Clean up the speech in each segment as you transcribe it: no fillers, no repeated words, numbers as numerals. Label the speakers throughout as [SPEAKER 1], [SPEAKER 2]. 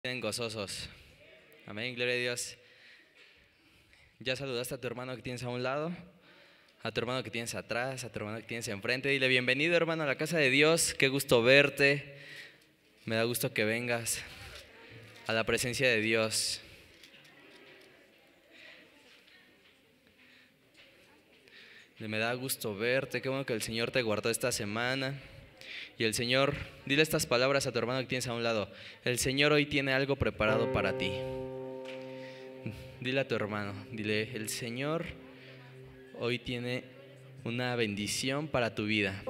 [SPEAKER 1] Gozosos. Amén, gloria a Dios. Ya saludaste a tu hermano que tienes a un lado, a tu hermano que tienes atrás, a tu hermano que tienes enfrente. Dile: bienvenido, hermano, a la casa de Dios. Qué gusto verte. Me da gusto que vengas a la presencia de Dios. Me da gusto verte. Qué bueno que el Señor te guardó esta semana. Y el Señor, dile estas palabras a tu hermano que tienes a un lado: el Señor hoy tiene algo preparado para ti. Dile a tu hermano, dile: el Señor hoy tiene una bendición para tu vida.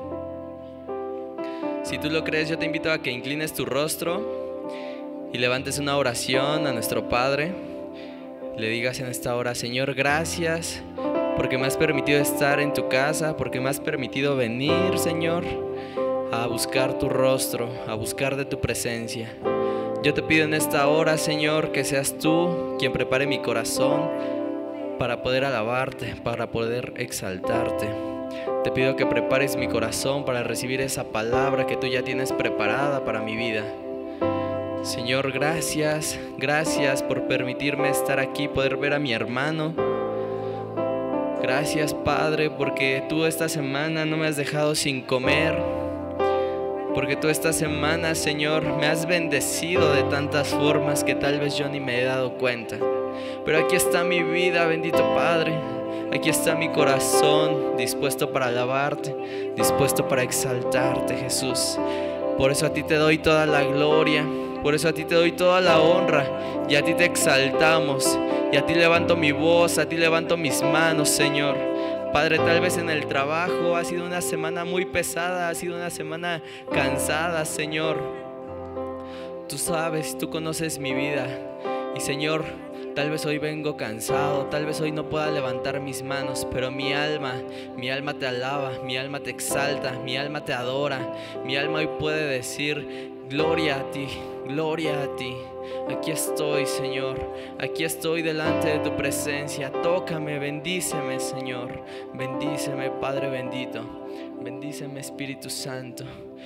[SPEAKER 1] Si tú lo crees, yo te invito a que inclines tu rostro y levantes una oración a nuestro Padre. Le digas en esta hora: Señor, gracias porque me has permitido estar en tu casa, porque me has permitido venir, Señor, a buscar tu rostro, a buscar de tu presencia. Yo te pido en esta hora, Señor, que seas tú quien prepare mi corazón para poder alabarte, para poder exaltarte. Te pido que prepares mi corazón para recibir esa palabra que tú ya tienes preparada para mi vida. Señor, gracias, gracias por permitirme estar aquí, poder ver a mi hermano. Gracias, Padre, porque tú esta semana no me has dejado sin comer. Porque tú esta semana, Señor, me has bendecido de tantas formas que tal vez yo ni me he dado cuenta. Pero aquí está mi vida, bendito Padre. Aquí está mi corazón dispuesto para alabarte, dispuesto para exaltarte, Jesús. Por eso a ti te doy toda la gloria, por eso a ti te doy toda la honra, y a ti te exaltamos, y a ti levanto mi voz, a ti levanto mis manos, Señor. Padre, tal vez en el trabajo ha sido una semana muy pesada, ha sido una semana cansada, Señor. Tú sabes, tú conoces mi vida. Y Señor, tal vez hoy vengo cansado, tal vez hoy no pueda levantar mis manos, pero mi alma te alaba, mi alma te exalta, mi alma te adora. Mi alma hoy puede decir: gloria a ti, gloria a ti. Aquí estoy, Señor, aquí estoy delante de tu presencia. Tócame, bendíceme, Señor. Bendíceme, Padre bendito. Bendíceme, Espíritu Santo.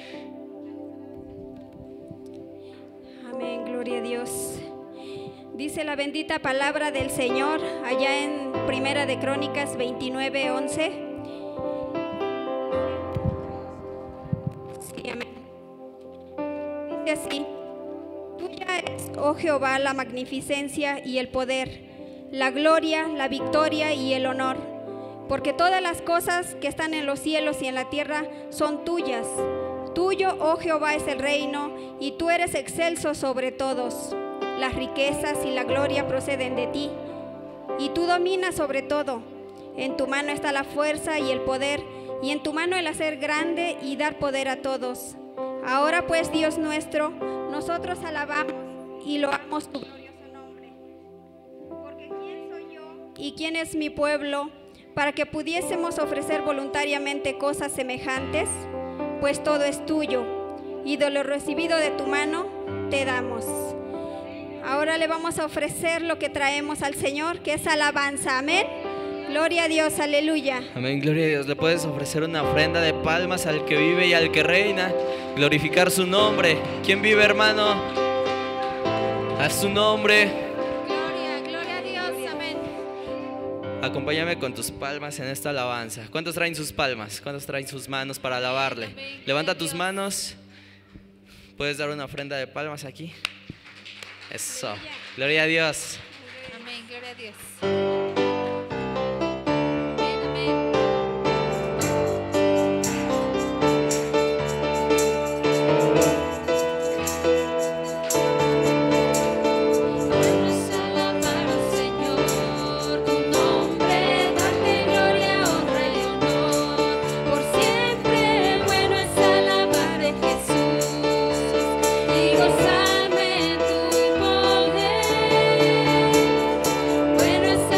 [SPEAKER 2] Amén, gloria a Dios. Dice la bendita palabra del Señor allá en Primera de Crónicas 29:11. Sí, amén. Dice así: tuya es, oh Jehová, la magnificencia y el poder, la gloria, la victoria y el honor, porque todas las cosas que están en los cielos y en la tierra son tuyas. Tuyo, oh Jehová, es el reino, y tú eres excelso sobre todos. Las riquezas y la gloria proceden de ti, y tú dominas sobre todo. En tu mano está la fuerza y el poder, y en tu mano el hacer grande y dar poder a todos. Ahora pues, Dios nuestro, nosotros alabamos y loamos tu glorioso nombre. Porque ¿quién soy yo y quién es mi pueblo para que pudiésemos ofrecer voluntariamente cosas semejantes? Pues todo es tuyo, y de lo recibido de tu mano te damos. Ahora le vamos a ofrecer lo que traemos al Señor, que es alabanza. Amén. Gloria a Dios, aleluya.
[SPEAKER 1] Amén, gloria a Dios. Le puedes ofrecer una ofrenda de palmas al que vive y al que reina. Glorificar su nombre. ¿Quién vive, hermano? A su nombre.
[SPEAKER 2] Gloria, gloria a Dios, amén.
[SPEAKER 1] Acompáñame con tus palmas en esta alabanza. ¿Cuántos traen sus palmas? ¿Cuántos traen sus manos para alabarle?
[SPEAKER 2] Amén.
[SPEAKER 1] Levanta tus manos. Puedes dar una ofrenda de palmas aquí. Eso. Gloria a Dios.
[SPEAKER 2] Amén, gloria a Dios.
[SPEAKER 3] Bueno es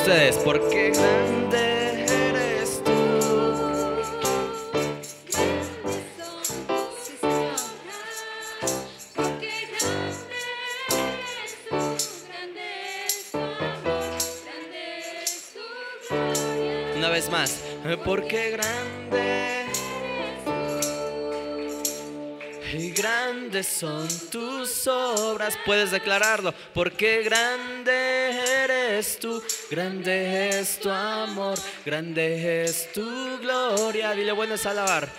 [SPEAKER 1] ustedes, porque grande eres tú. Una vez más, porque grande y grandes son tus obras. Puedes declararlo, porque grande eres tú, grande es tu amor, grande es tu gloria. Dile, bueno es alabar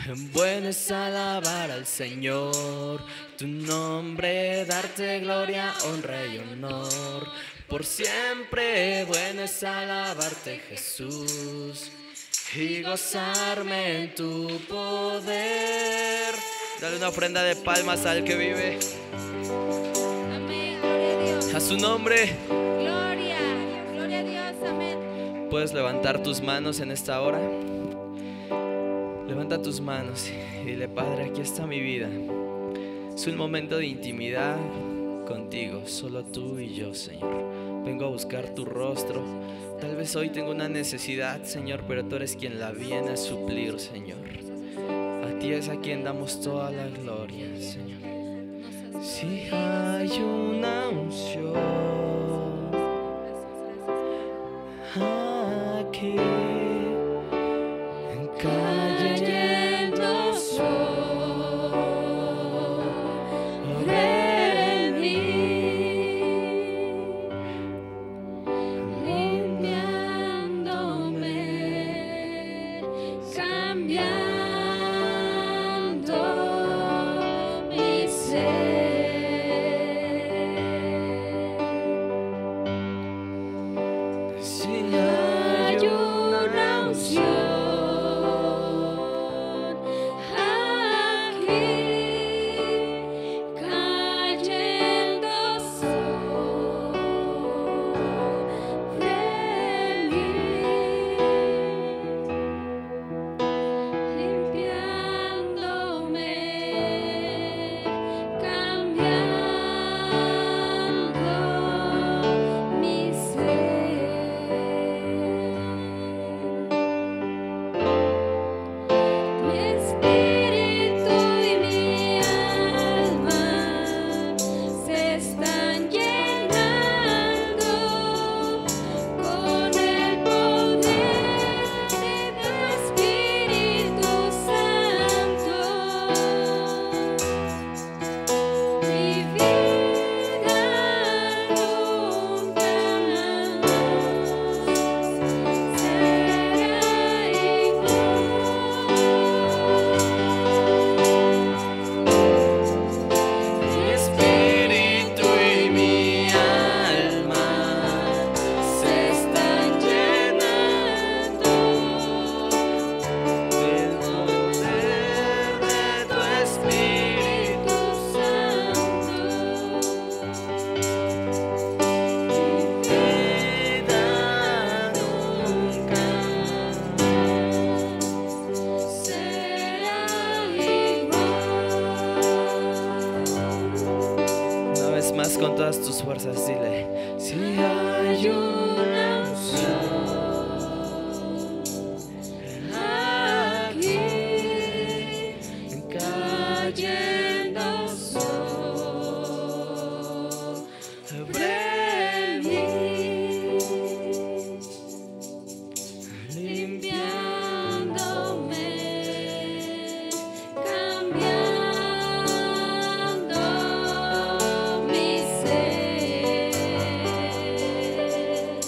[SPEAKER 1] al Señor, tu nombre, darte gloria, honra y honor. Por siempre bueno es alabarte, Jesús, y gozarme en tu poder. Dale una ofrenda de palmas al que vive.
[SPEAKER 2] Amén, gloria a Dios.
[SPEAKER 1] A su nombre.
[SPEAKER 2] Gloria, gloria a Dios, amén.
[SPEAKER 1] Puedes levantar tus manos en esta hora. Levanta tus manos y dile, Padre, aquí está mi vida. Es un momento de intimidad contigo, solo tú y yo, Señor. Vengo a buscar tu rostro. Tal vez hoy tengo una necesidad, Señor, pero tú eres quien la viene a suplir, Señor. A ti es a quien damos toda la gloria, Señor. Si hay una unción aquí, cayendo sobre mí,
[SPEAKER 2] Limpiándome, cambiando mi ser.
[SPEAKER 1] si hay una unción con todas tus fuerzas, dile, si hay una unción aquí cayendo sobre mí, limpiándome, cambiando mi ser.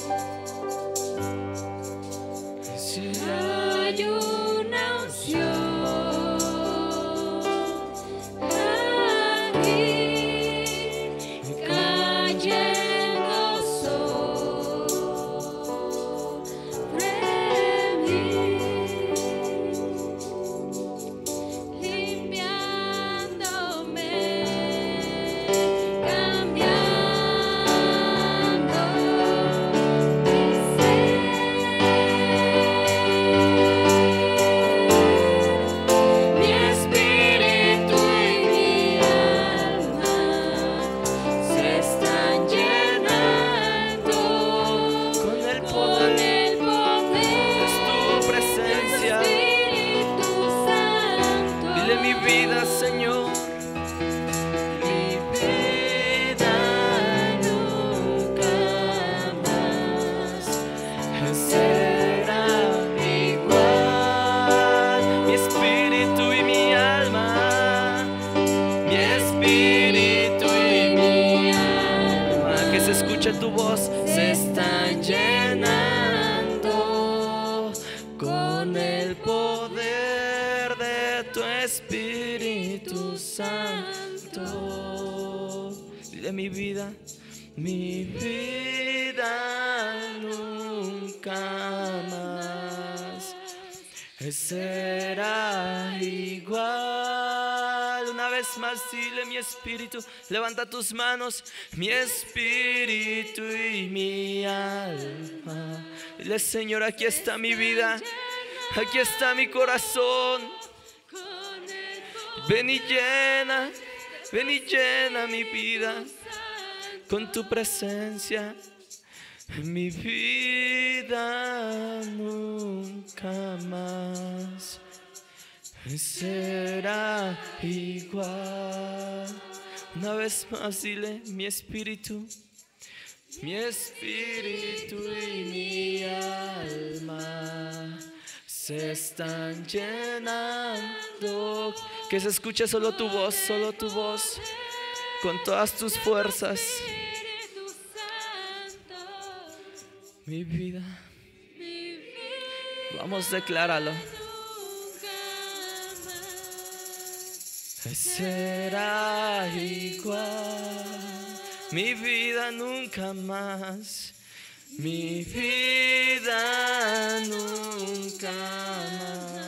[SPEAKER 1] Santo. Dile: mi vida nunca más será igual. Una vez más, dile: mi espíritu, levanta tus manos, mi espíritu y mi alma. Dile: Señor, aquí está mi vida, aquí está mi corazón. Ven y llena mi vida con tu presencia. Mi vida nunca más será igual. Una vez más, dile: mi espíritu y mi alma se están llenando. Que se escuche solo tu voz, con todas tus fuerzas. Mi vida, vamos, decláralo. Será igual. Mi vida nunca más. Mi vida nunca más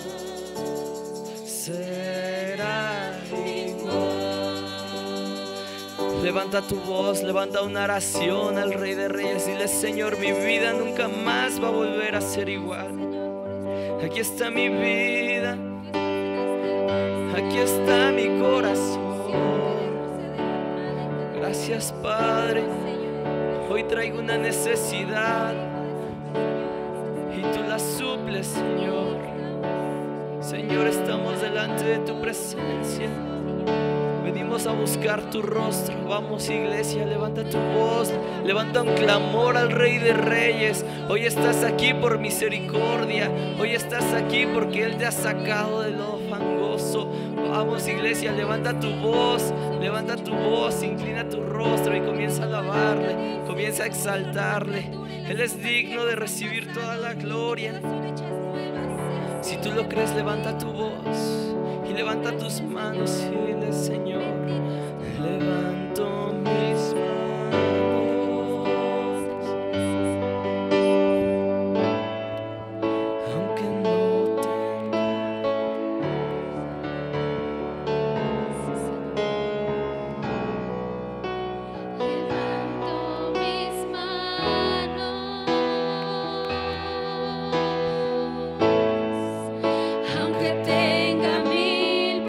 [SPEAKER 1] será igual. Levanta tu voz, levanta una oración al Rey de Reyes. Dile: Señor, mi vida nunca más va a volver a ser igual. Aquí está mi vida, aquí está mi corazón. Gracias, Padre. Hoy traigo una necesidad y tú la suples, Señor. Señor, estamos delante de tu presencia. Venimos a buscar tu rostro. Vamos, iglesia, levanta tu voz, levanta un clamor al Rey de Reyes. Hoy estás aquí por misericordia. Hoy estás aquí porque Él te ha sacado del lodo fangoso. Vamos, iglesia, levanta tu voz, inclina tu rostro y comienza a alabarle, comienza a exaltarle. Él es digno de recibir toda la gloria. Si tú lo crees, levanta tu voz y levanta tus manos y dile: Señor, levanto mis manos, aunque no tenga.
[SPEAKER 3] Levanto mis manos, aunque tenga mil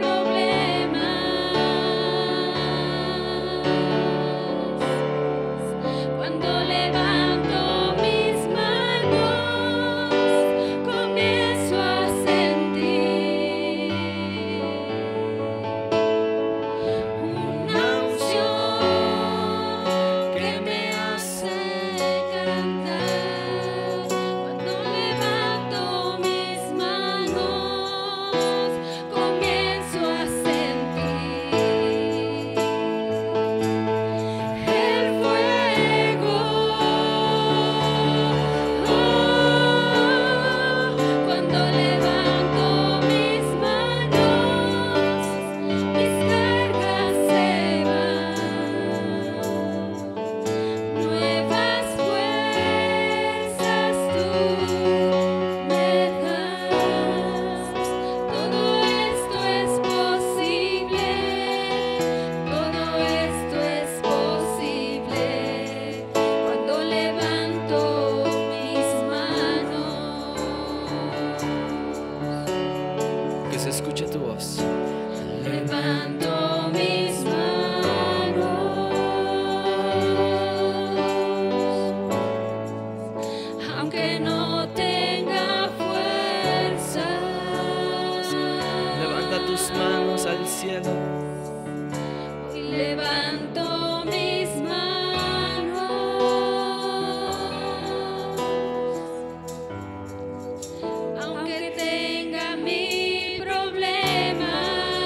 [SPEAKER 3] problemas. Cuando levanto mis manos, comienzo a sentir una unción que me hace cantar. Cuando levanto mis manos, comienzo a sentir el fuego. Cuando levanto mis manos, mis cargas se van. Nuevas fuerzas tú me das. Todo esto es posible. Todo esto es posible cuando levanto mis manos.
[SPEAKER 1] Que se escuche tu voz.
[SPEAKER 3] Levanto mis manos, aunque no tenga fuerzas.
[SPEAKER 1] Levanta tus manos al cielo.
[SPEAKER 3] Hoy levanto mis manos, aunque tenga mil problemas.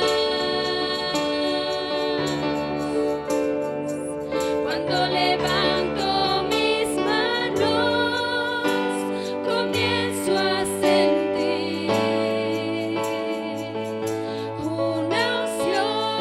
[SPEAKER 3] Cuando levanto mis manos, comienzo a sentir una unción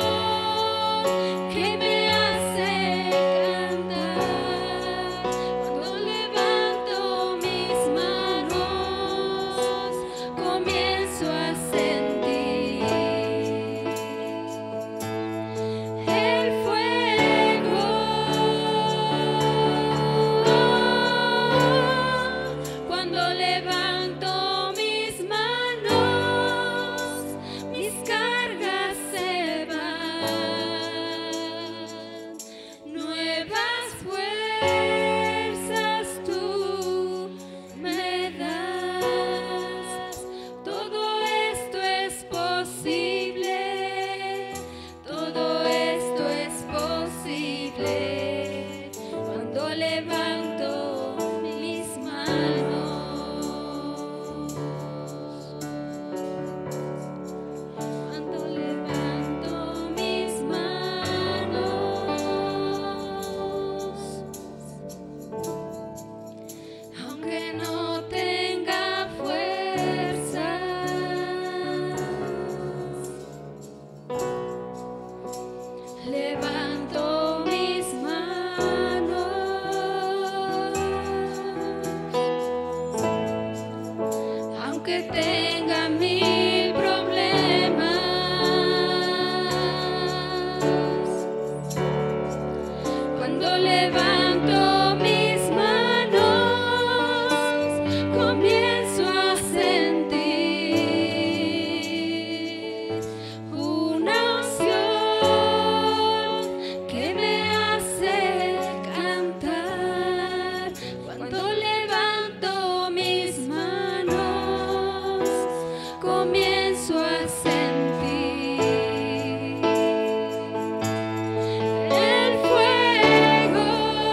[SPEAKER 3] aunque tenga mil problemas. Cuando levanto mis manos, comienzo a sentir una unción que me hace cantar. Cuando levanto mis manos, comienzo a sentir el fuego.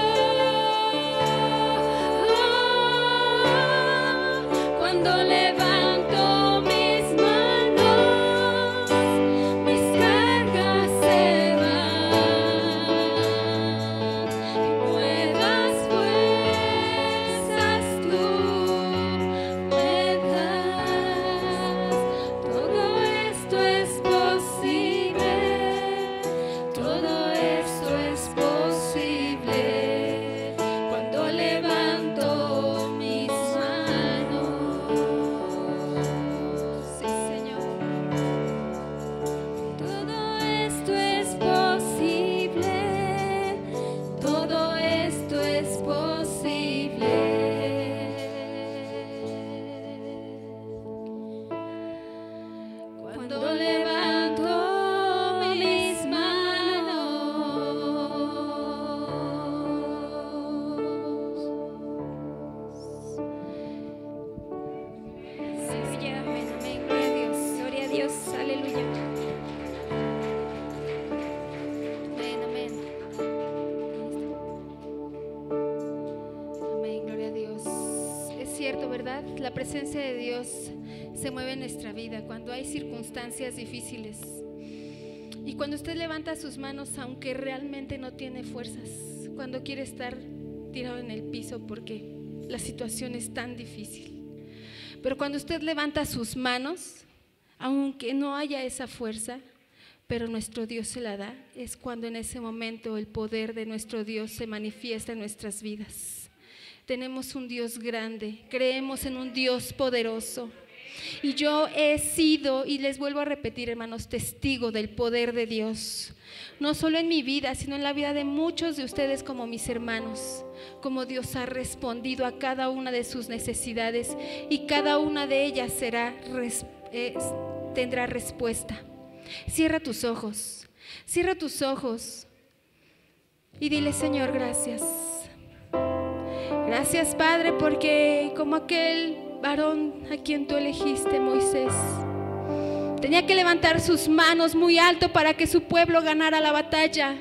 [SPEAKER 3] Cuando levanto mis manos, mis cargas se van y nuevas fuerzas tú me das. Todo esto es posible, todo esto es posible cuando levanto mis manos. Sí, Señor. Todo esto es posible, todo esto es posible. Cuando levanto mis manos.
[SPEAKER 2] Aleluya, amén, amén. Gloria a Dios, aleluya.
[SPEAKER 4] Amén, amén. Amén, gloria a Dios. Es cierto, ¿verdad? La presencia de Dios se mueve en nuestra vida cuando hay circunstancias difíciles. Y cuando usted levanta sus manos, aunque realmente no tiene fuerzas, cuando quiere estar tirado en el piso porque la situación es tan difícil. Pero cuando usted levanta sus manos, aunque no haya esa fuerza, pero nuestro Dios se la da, es cuando en ese momento el poder de nuestro Dios se manifiesta en nuestras vidas. Tenemos un Dios grande, creemos en un Dios poderoso. Y yo he sido, y les vuelvo a repetir, hermanos, testigo del poder de Dios. No solo en mi vida, sino en la vida de muchos de ustedes como mis hermanos. Como Dios ha respondido a cada una de sus necesidades y cada una de ellas tendrá respuesta. Cierra tus ojos y dile: Señor, gracias. Gracias, Padre, porque como aquel varón a quien tú elegiste, Moisés, tenía que levantar sus manos muy alto para que su pueblo ganara la batalla.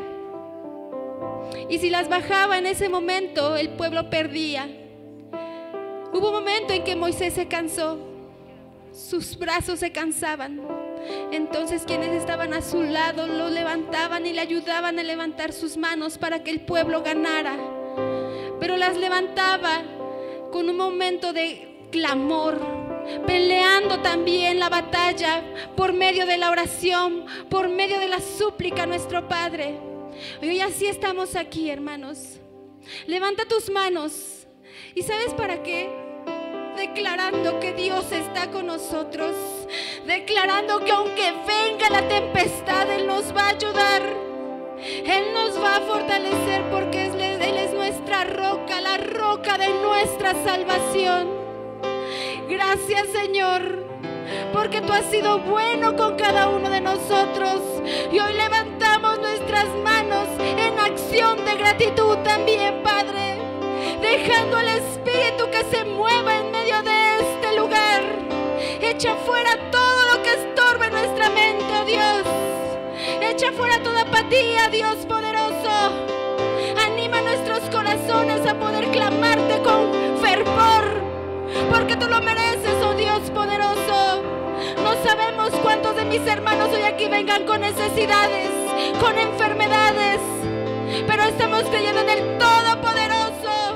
[SPEAKER 4] Y si las bajaba en ese momento, el pueblo perdía. Hubo un momento en que Moisés se cansó, sus brazos se cansaban. Entonces quienes estaban a su lado lo levantaban y le ayudaban a levantar sus manos para que el pueblo ganara. Pero las levantaba con un momento de clamor, peleando también la batalla por medio de la oración, por medio de la súplica a nuestro Padre. Y hoy así estamos aquí, hermanos. Levanta tus manos. ¿Y sabes para qué? Declarando que Dios está con nosotros, declarando que aunque venga la tempestad, Él nos va a ayudar, Él nos va a fortalecer, porque Él es nuestra roca, la roca de nuestra salvación. Gracias, Señor, porque tú has sido bueno con cada uno de nosotros. Y hoy levantamos nuestras manos en acción de gratitud también, Padre, dejando al Espíritu que se mueva en medio de este lugar. Echa fuera todo lo que estorbe nuestra mente, oh Dios. Echa fuera toda apatía, Dios poderoso. Anima nuestros corazones a poder clamarte con fervor, porque tú lo mereces, oh Dios poderoso. No sabemos cuántos de mis hermanos hoy aquí vengan con necesidades, con enfermedades, pero estamos creyendo en el Todopoderoso,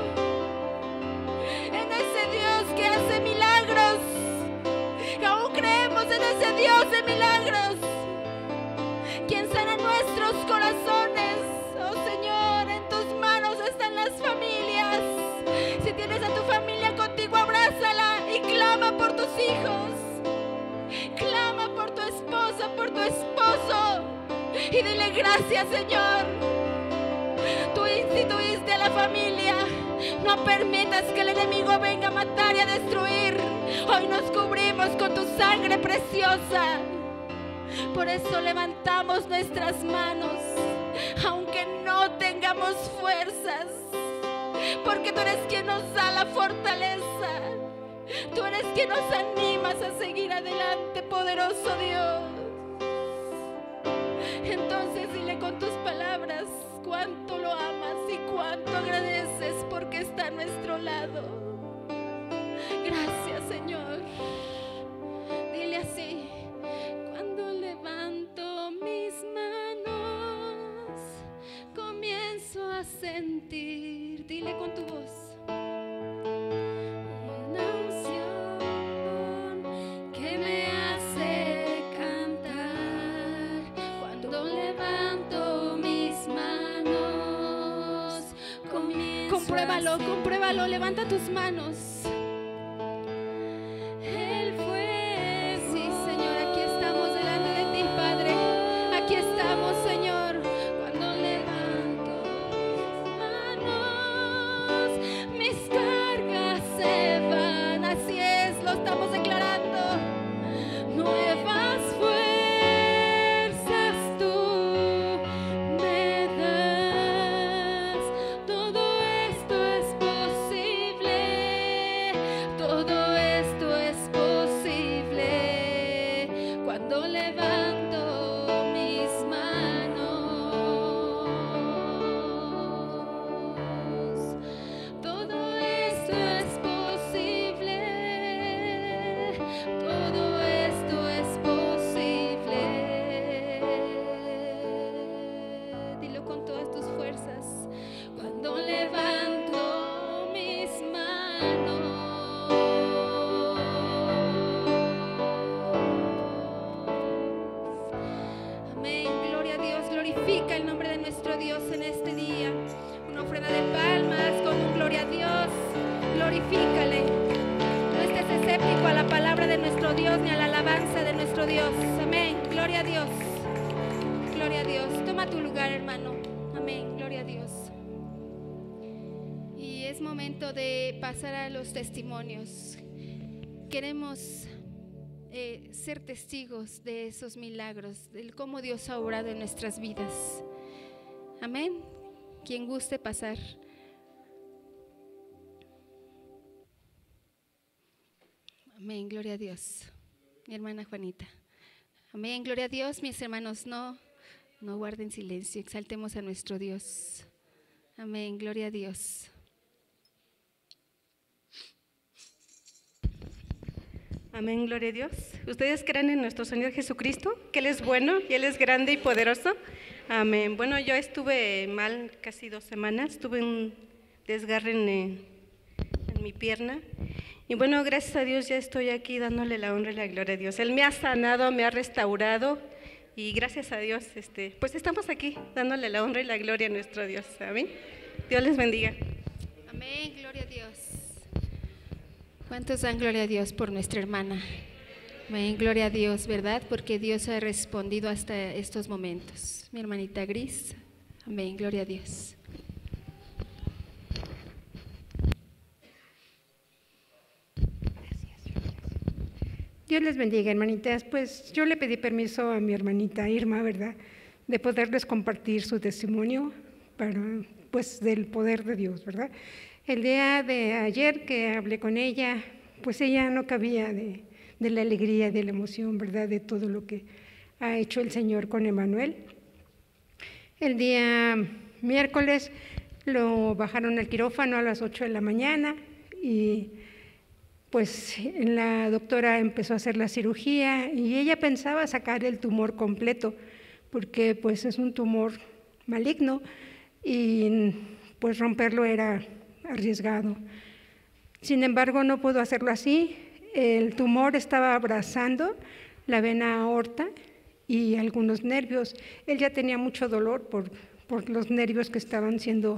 [SPEAKER 4] en ese Dios que hace milagros. Aún creemos en ese Dios de milagros, quien sana nuestros corazones. Oh Señor, en tus manos están las familias. Si tienes a tu familia contigo, abrázala y clama por tus hijos. hijos. Clama por tu esposa, por tu esposo. Y dile gracias, Señor. Tú instituiste a la familia. No permitas que el enemigo venga a matar y a destruir. Hoy nos cubrimos con tu sangre preciosa. Por eso levantamos nuestras manos, aunque no tengamos fuerzas, porque tú eres quien nos da la fortaleza. Tú eres quien nos animas a seguir adelante, poderoso Dios. Entonces dile con tus palabras cuánto lo amas y cuánto agradeces porque está a nuestro lado. Gracias, Señor. Dile así: cuando levanto mis manos, comienzo a sentir, dile con tu voz, una unción que me hace cantar. Cuando levanto mis manos, comienzo compruébalo, compruébalo, levanta tus manos. Pasar a los testimonios. Queremos ser testigos de esos milagros, de cómo Dios ha obrado en nuestras vidas. Amén. Quien guste pasar. Amén, gloria a Dios. Mi hermana Juanita. Amén, gloria a Dios. Mis hermanos, no guarden silencio, exaltemos a nuestro Dios. Amén, gloria a Dios.
[SPEAKER 5] Amén, gloria a Dios. ¿Ustedes creen en nuestro Señor Jesucristo? Que Él es bueno y Él es grande y poderoso. Amén. Bueno, yo estuve mal casi 2 semanas. Tuve un desgarre en mi pierna. Y bueno, gracias a Dios ya estoy aquí dándole la honra y la gloria a Dios. Él me ha sanado, me ha restaurado. Y gracias a Dios, pues estamos aquí dándole la honra y la gloria a nuestro Dios. Amén. Dios les bendiga.
[SPEAKER 4] Amén, gloria a Dios. ¿Cuántos dan gloria a Dios por nuestra hermana? Amén, gloria a Dios, ¿verdad? Porque Dios ha respondido hasta estos momentos. Mi hermanita Gris, amén, gloria a Dios.
[SPEAKER 6] Dios les bendiga, hermanitas. Pues yo le pedí permiso a mi hermanita Irma, ¿verdad?, de poderles compartir su testimonio pues del poder de Dios, ¿verdad? El día de ayer que hablé con ella, pues ella no cabía de la alegría y de la emoción, ¿verdad?, de todo lo que ha hecho el Señor con Emanuel. El día miércoles lo bajaron al quirófano a las 8 de la mañana y pues la doctora empezó a hacer la cirugía y ella pensaba sacar el tumor completo porque pues es un tumor maligno y pues romperlo era arriesgado. Sin embargo, no pudo hacerlo así. El tumor estaba abrazando la vena aorta y algunos nervios. Él ya tenía mucho dolor por los nervios que estaban siendo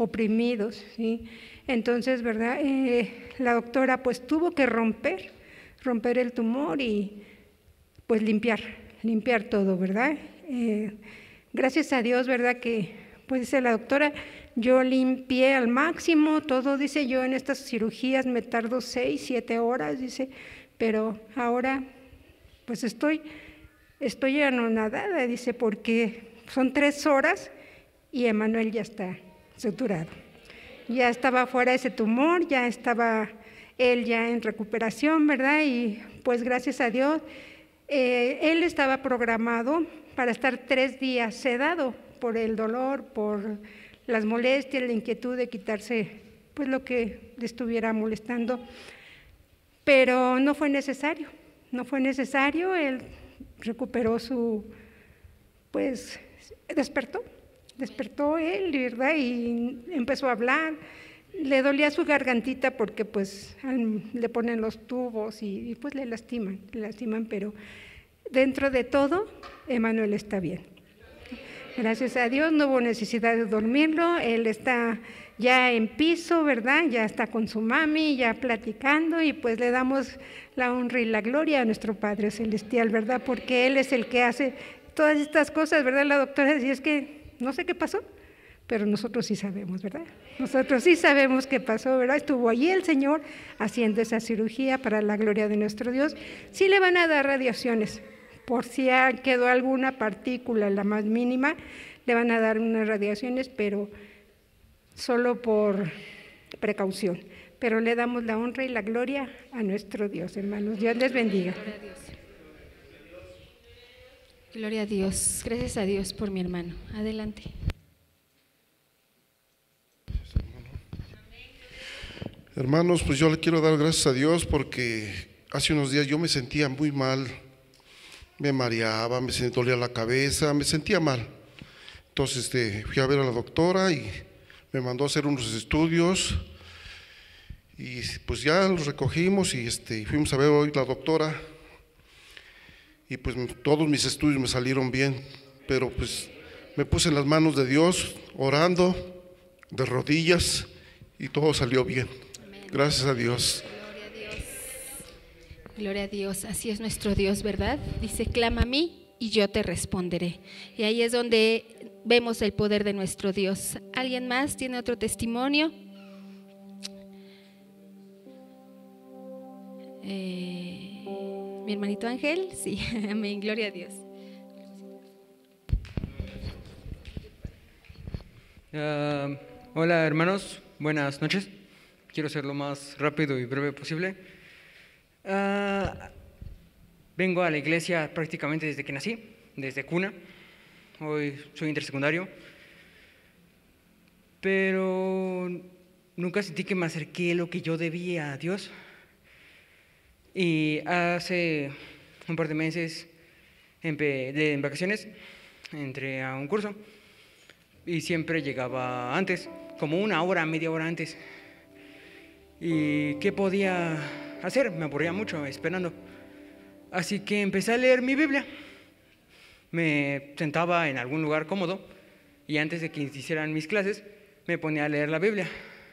[SPEAKER 6] oprimidos, ¿sí? Entonces, ¿verdad? La doctora pues tuvo que romper romper el tumor y pues limpiar todo, ¿verdad? Gracias a Dios, ¿verdad? Que pues dice la doctora, yo limpié al máximo todo, dice, yo en estas cirugías me tardo 6, 7 horas, dice, pero ahora pues estoy anonadada, dice, porque son 3 horas y Emanuel ya está suturado. Ya estaba fuera ese tumor, ya estaba él ya en recuperación, ¿verdad? Y pues gracias a Dios, él estaba programado para estar 3 días sedado por el dolor, por las molestias, la inquietud de quitarse pues lo que le estuviera molestando, pero no fue necesario, él recuperó pues despertó él, ¿verdad? Y empezó a hablar. Le dolía su gargantita porque pues le ponen los tubos y pues le lastiman, pero dentro de todo, Emanuel está bien. Gracias a Dios, no hubo necesidad de dormirlo, él está ya en piso, ¿verdad? Ya está con su mami, ya platicando, y pues le damos la honra y la gloria a nuestro Padre Celestial, ¿verdad? Porque Él es el que hace todas estas cosas, ¿verdad? La doctora decía, es que no sé qué pasó, pero nosotros sí sabemos, ¿verdad? Nosotros sí sabemos qué pasó, ¿verdad? Estuvo allí el Señor haciendo esa cirugía para la gloria de nuestro Dios. Sí le van a dar radiaciones, por si quedó alguna partícula, la más mínima, le van a dar unas radiaciones, pero solo por precaución. Pero le damos la honra y la gloria a nuestro Dios, hermanos. Dios les bendiga.
[SPEAKER 4] Gloria a Dios. Gracias a Dios por mi hermano. Adelante.
[SPEAKER 7] Hermanos, pues yo le quiero dar gracias a Dios porque hace unos días yo me sentía muy mal, me mareaba, me dolía la cabeza, me sentía mal. Entonces fui a ver a la doctora y me mandó a hacer unos estudios y pues ya los recogimos y fuimos a ver hoy la doctora y pues todos mis estudios me salieron bien, pero pues me puse en las manos de Dios orando de rodillas y todo salió bien. Gracias a Dios.
[SPEAKER 4] Gloria a Dios. Gloria a Dios. Así es nuestro Dios, ¿verdad? Dice, clama a mí y yo te responderé. Y ahí es donde vemos el poder de nuestro Dios. ¿Alguien más tiene otro testimonio? Mi hermanito Ángel, sí, amén, gloria a Dios.
[SPEAKER 8] Hola hermanos, buenas noches. Quiero ser lo más rápido y breve posible. Vengo a la iglesia prácticamente desde que nací, desde cuna. Hoy soy intersecundario, pero nunca sentí que me acerqué lo que yo debía a Dios. Y hace un par de meses, en vacaciones, entré a un curso y siempre llegaba antes, como una hora, media hora antes. ¿Y qué podía hacer? Me aburría mucho esperando. Así que empecé a leer mi Biblia. Me sentaba en algún lugar cómodo y antes de que iniciaran mis clases me ponía a leer la Biblia.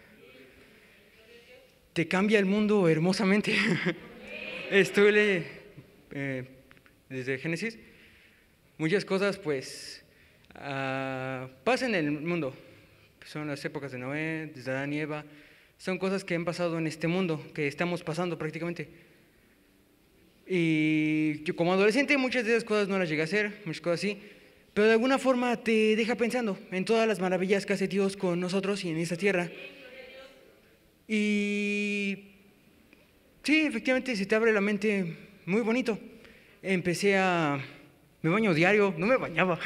[SPEAKER 8] Te cambia el mundo hermosamente. Estuve desde Génesis. Muchas cosas pues pasan en el mundo. Son las épocas de Noé, desde Adán y Eva. Son cosas que han pasado en este mundo, que estamos pasando prácticamente. Y yo como adolescente muchas de esas cosas no las llegué a hacer, muchas cosas así, pero de alguna forma te deja pensando en todas las maravillas que hace Dios con nosotros y en esta tierra. Y sí, efectivamente se te abre la mente muy bonito. Me baño diario, no me bañaba.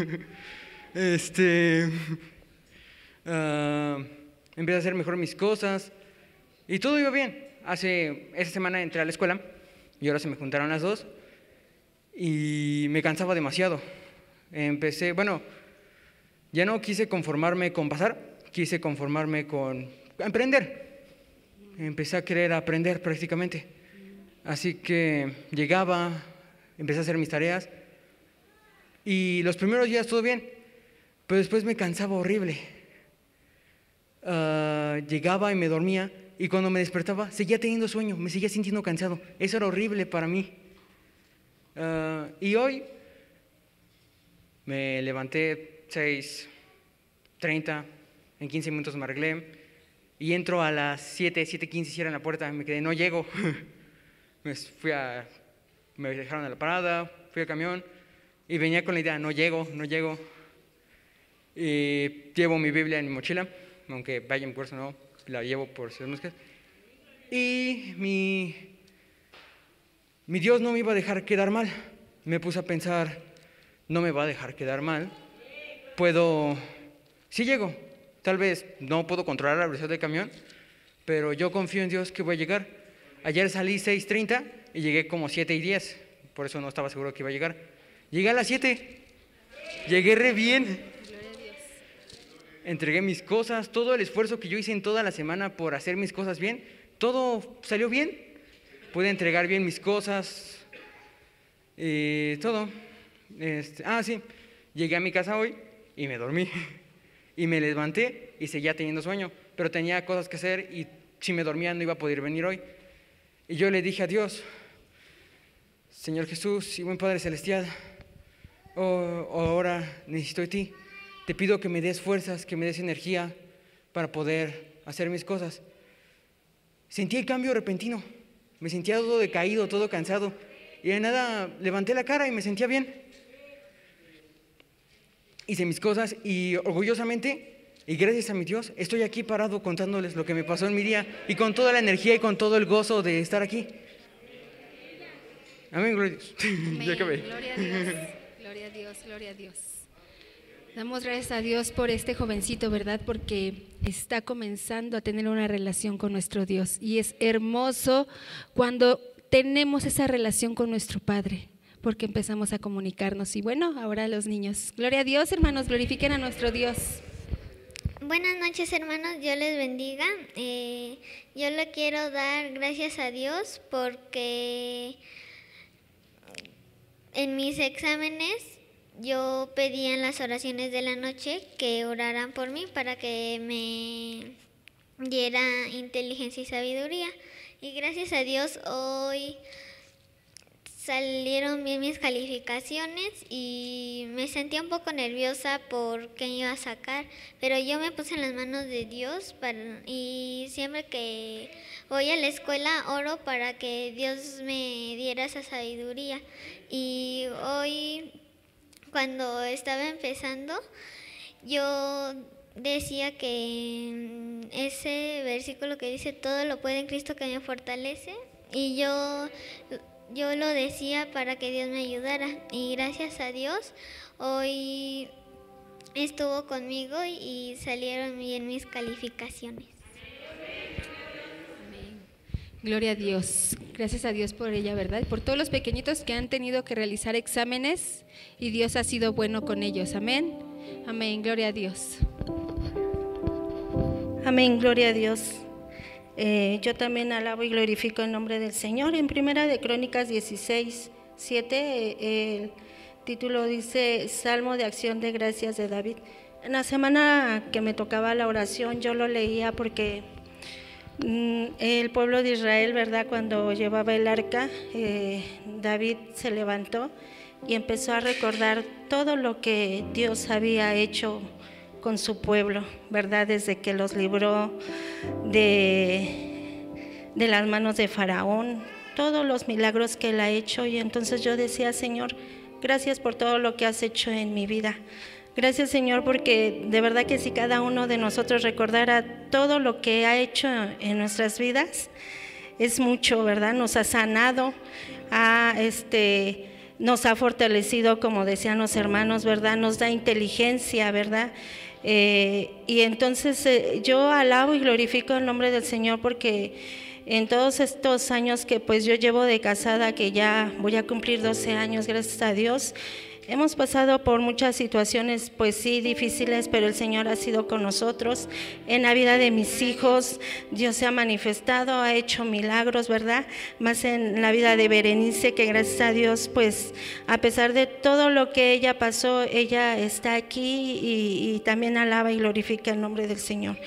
[SPEAKER 8] Empecé a hacer mejor mis cosas y todo iba bien. Esa semana entré a la escuela y ahora se me juntaron las dos y me cansaba demasiado. Ya no quise conformarme con pasar, quise conformarme con aprender. Empecé a querer aprender prácticamente. Así que llegaba, empecé a hacer mis tareas y los primeros días todo bien, pero después me cansaba horrible. Llegaba y me dormía y cuando me despertaba seguía teniendo sueño, me seguía sintiendo cansado. Eso era horrible para mí. Y hoy me levanté 6:30, en 15 minutos me arreglé y entro a las 7:15, cierran la puerta, me quedé, no llego. Me dejaron a la parada, fui al camión y venía con la idea, no llego. Y llevo mi Biblia en mi mochila, aunque vaya en curso no, la llevo por si las moscas. Y mi Dios no me iba a dejar quedar mal. Me puse a pensar, no me va a dejar quedar mal. Sí llego, tal vez no puedo controlar la velocidad del camión, pero yo confío en Dios que voy a llegar. Ayer salí 6:30 y llegué como 7:10, por eso no estaba seguro que iba a llegar. Llegué a las 7, llegué re bien. Entregué mis cosas, todo el esfuerzo que yo hice en toda la semana por hacer mis cosas bien, todo salió bien. Pude entregar bien mis cosas, todo. Sí, llegué a mi casa hoy y me dormí. Y me levanté y seguía teniendo sueño, pero tenía cosas que hacer y si me dormía no iba a poder venir hoy. Y yo le dije a Dios, Señor Jesús y buen Padre Celestial, ahora necesito de ti. Te pido que me des fuerzas, que me des energía para poder hacer mis cosas. Sentí el cambio repentino. Me sentía todo decaído, todo cansado. Y de nada levanté la cara y me sentía bien. Hice mis cosas y orgullosamente, y gracias a mi Dios, estoy aquí parado contándoles lo que me pasó en mi día y con toda la energía y con todo el gozo de estar aquí. Amén, gloria a Dios.
[SPEAKER 4] Amén.
[SPEAKER 8] Ya acabé.
[SPEAKER 4] Gloria a Dios, gloria a Dios, gloria a Dios. Damos gracias a Dios por este jovencito, ¿verdad? Porque está comenzando a tener una relación con nuestro Dios. Y es hermoso cuando tenemos esa relación con nuestro Padre, porque empezamos a comunicarnos. Y bueno, ahora los niños. Gloria a Dios, hermanos, glorifiquen a nuestro Dios.
[SPEAKER 9] Buenas noches, hermanos, Dios les bendiga. Yo le quiero dar gracias a Dios porque en mis exámenes yo pedí en las oraciones de la noche que oraran por mí para que me diera inteligencia y sabiduría. Y gracias a Dios hoy salieron bien mis calificaciones y me sentía un poco nerviosa por qué iba a sacar, pero yo me puse en las manos de Dios y siempre que voy a la escuela oro para que Dios me diera esa sabiduría. Y hoy, cuando estaba empezando, yo decía que ese versículo que dice todo lo puede en Cristo que me fortalece, y yo lo decía para que Dios me ayudara, y gracias a Dios hoy estuvo conmigo y salieron bien mis calificaciones.
[SPEAKER 4] Gloria a Dios. Gracias a Dios por ella, ¿verdad? Por todos los pequeñitos que han tenido que realizar exámenes y Dios ha sido bueno con ellos. Amén. Amén. Gloria a Dios.
[SPEAKER 10] Amén. Gloria a Dios. Yo también alabo y glorifico el nombre del Señor. En Primera de Crónicas 16:7, el título dice Salmo de acción de gracias de David. En la semana que me tocaba la oración yo lo leía porque el pueblo de Israel, ¿verdad? Cuando llevaba el arca, David se levantó y empezó a recordar todo lo que Dios había hecho con su pueblo, ¿verdad? Desde que los libró de las manos de Faraón, todos los milagros que Él ha hecho. Y entonces yo decía, Señor, gracias por todo lo que has hecho en mi vida. Gracias, Señor, porque de verdad que si cada uno de nosotros recordara todo lo que ha hecho en nuestras vidas, es mucho, ¿verdad? Nos ha sanado, nos ha fortalecido, como decían los hermanos, ¿verdad? Nos da inteligencia, ¿verdad? Y entonces yo alabo y glorifico el nombre del Señor porque en todos estos años que pues yo llevo de casada, que ya voy a cumplir 12 años, gracias a Dios, hemos pasado por muchas situaciones, pues sí, difíciles, pero el Señor ha sido con nosotros. En la vida de mis hijos, Dios se ha manifestado, ha hecho milagros, ¿verdad? Más en la vida de Berenice, que gracias a Dios, pues a pesar de todo lo que ella pasó, ella está aquí y también alaba y glorifica el nombre del Señor.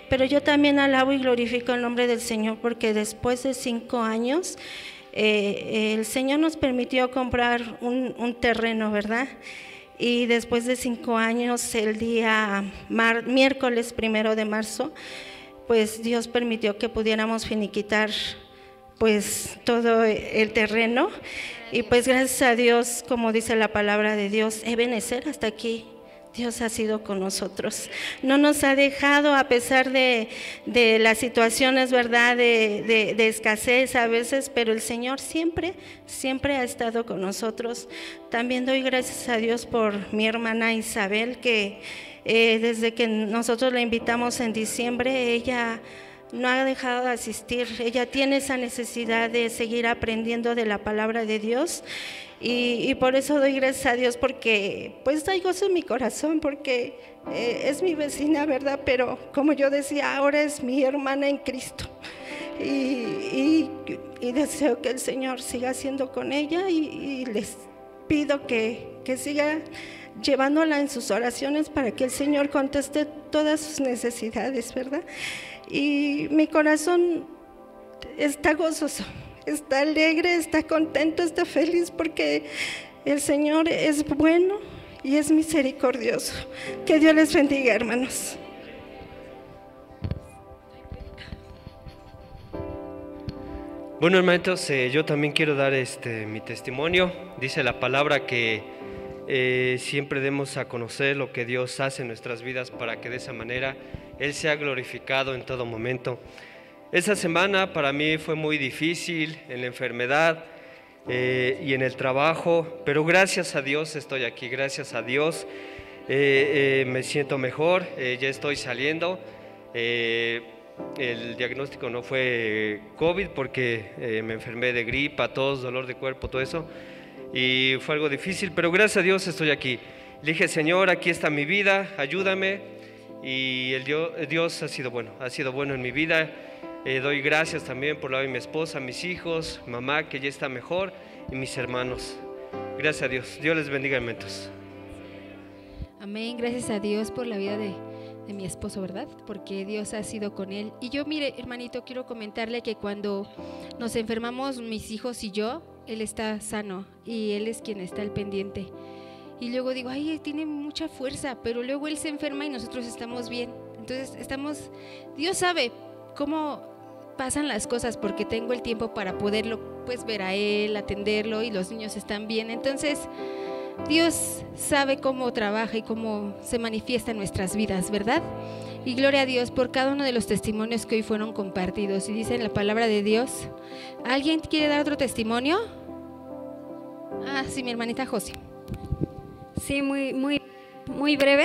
[SPEAKER 10] pero yo también alabo y glorifico el nombre del Señor porque después de 5 años el Señor nos permitió comprar un terreno, ¿verdad? Y después de 5 años, el día miércoles 1 de marzo, pues Dios permitió que pudiéramos finiquitar pues todo el terreno. Y pues gracias a Dios, como dice la palabra de Dios, Ebenezer, hasta aquí Dios ha sido con nosotros. No nos ha dejado a pesar de las situaciones, ¿verdad?, de escasez a veces, pero el Señor siempre ha estado con nosotros. También doy gracias a Dios por mi hermana Isabel, que desde que nosotros la invitamos en diciembre, ella no ha dejado de asistir. Ella tiene esa necesidad de seguir aprendiendo de la palabra de Dios. Y por eso doy gracias a Dios porque pues hay gozo en mi corazón porque es mi vecina, ¿verdad? Pero como yo decía, ahora es mi hermana en Cristo y deseo que el Señor siga siendo con ella y les pido que siga llevándola en sus oraciones para que el Señor conteste todas sus necesidades, ¿verdad? Y mi corazón está gozoso. Está alegre, está contento, está feliz porque el Señor es bueno y es misericordioso. Que Dios les bendiga, hermanos.
[SPEAKER 11] Bueno, hermanitos, yo también quiero dar mi testimonio. Dice la palabra que siempre demos a conocer lo que Dios hace en nuestras vidas para que de esa manera Él sea glorificado en todo momento. Esa semana para mí fue muy difícil en la enfermedad y en el trabajo, pero gracias a Dios estoy aquí, gracias a Dios me siento mejor, ya estoy saliendo. El diagnóstico no fue COVID porque me enfermé de gripa, tos, dolor de cuerpo, todo eso, y fue algo difícil, pero gracias a Dios estoy aquí. Le dije, Señor, aquí está mi vida, ayúdame, y Dios ha sido bueno en mi vida. Doy gracias también por la de mi esposa, mis hijos, mamá que ya está mejor y mis hermanos. Gracias a Dios. Dios les bendiga, hermanos.
[SPEAKER 4] Amén. Gracias a Dios por la vida de mi esposo, ¿verdad? Porque Dios ha sido con él. Y yo, mire, hermanito, quiero comentarle que cuando nos enfermamos, mis hijos y yo, él está sano y él es quien está al pendiente. Y luego digo, ay, tiene mucha fuerza, pero luego él se enferma y nosotros estamos bien. Entonces Dios sabe cómo pasan las cosas porque tengo el tiempo para poderlo pues ver a él, atenderlo y los niños están bien. Entonces Dios sabe cómo trabaja y cómo se manifiesta en nuestras vidas, ¿verdad? Y gloria a Dios por cada uno de los testimonios que hoy fueron compartidos. Y dice en la palabra de Dios, ¿alguien quiere dar otro testimonio? Sí, mi hermanita Josi.
[SPEAKER 2] Sí, muy breve.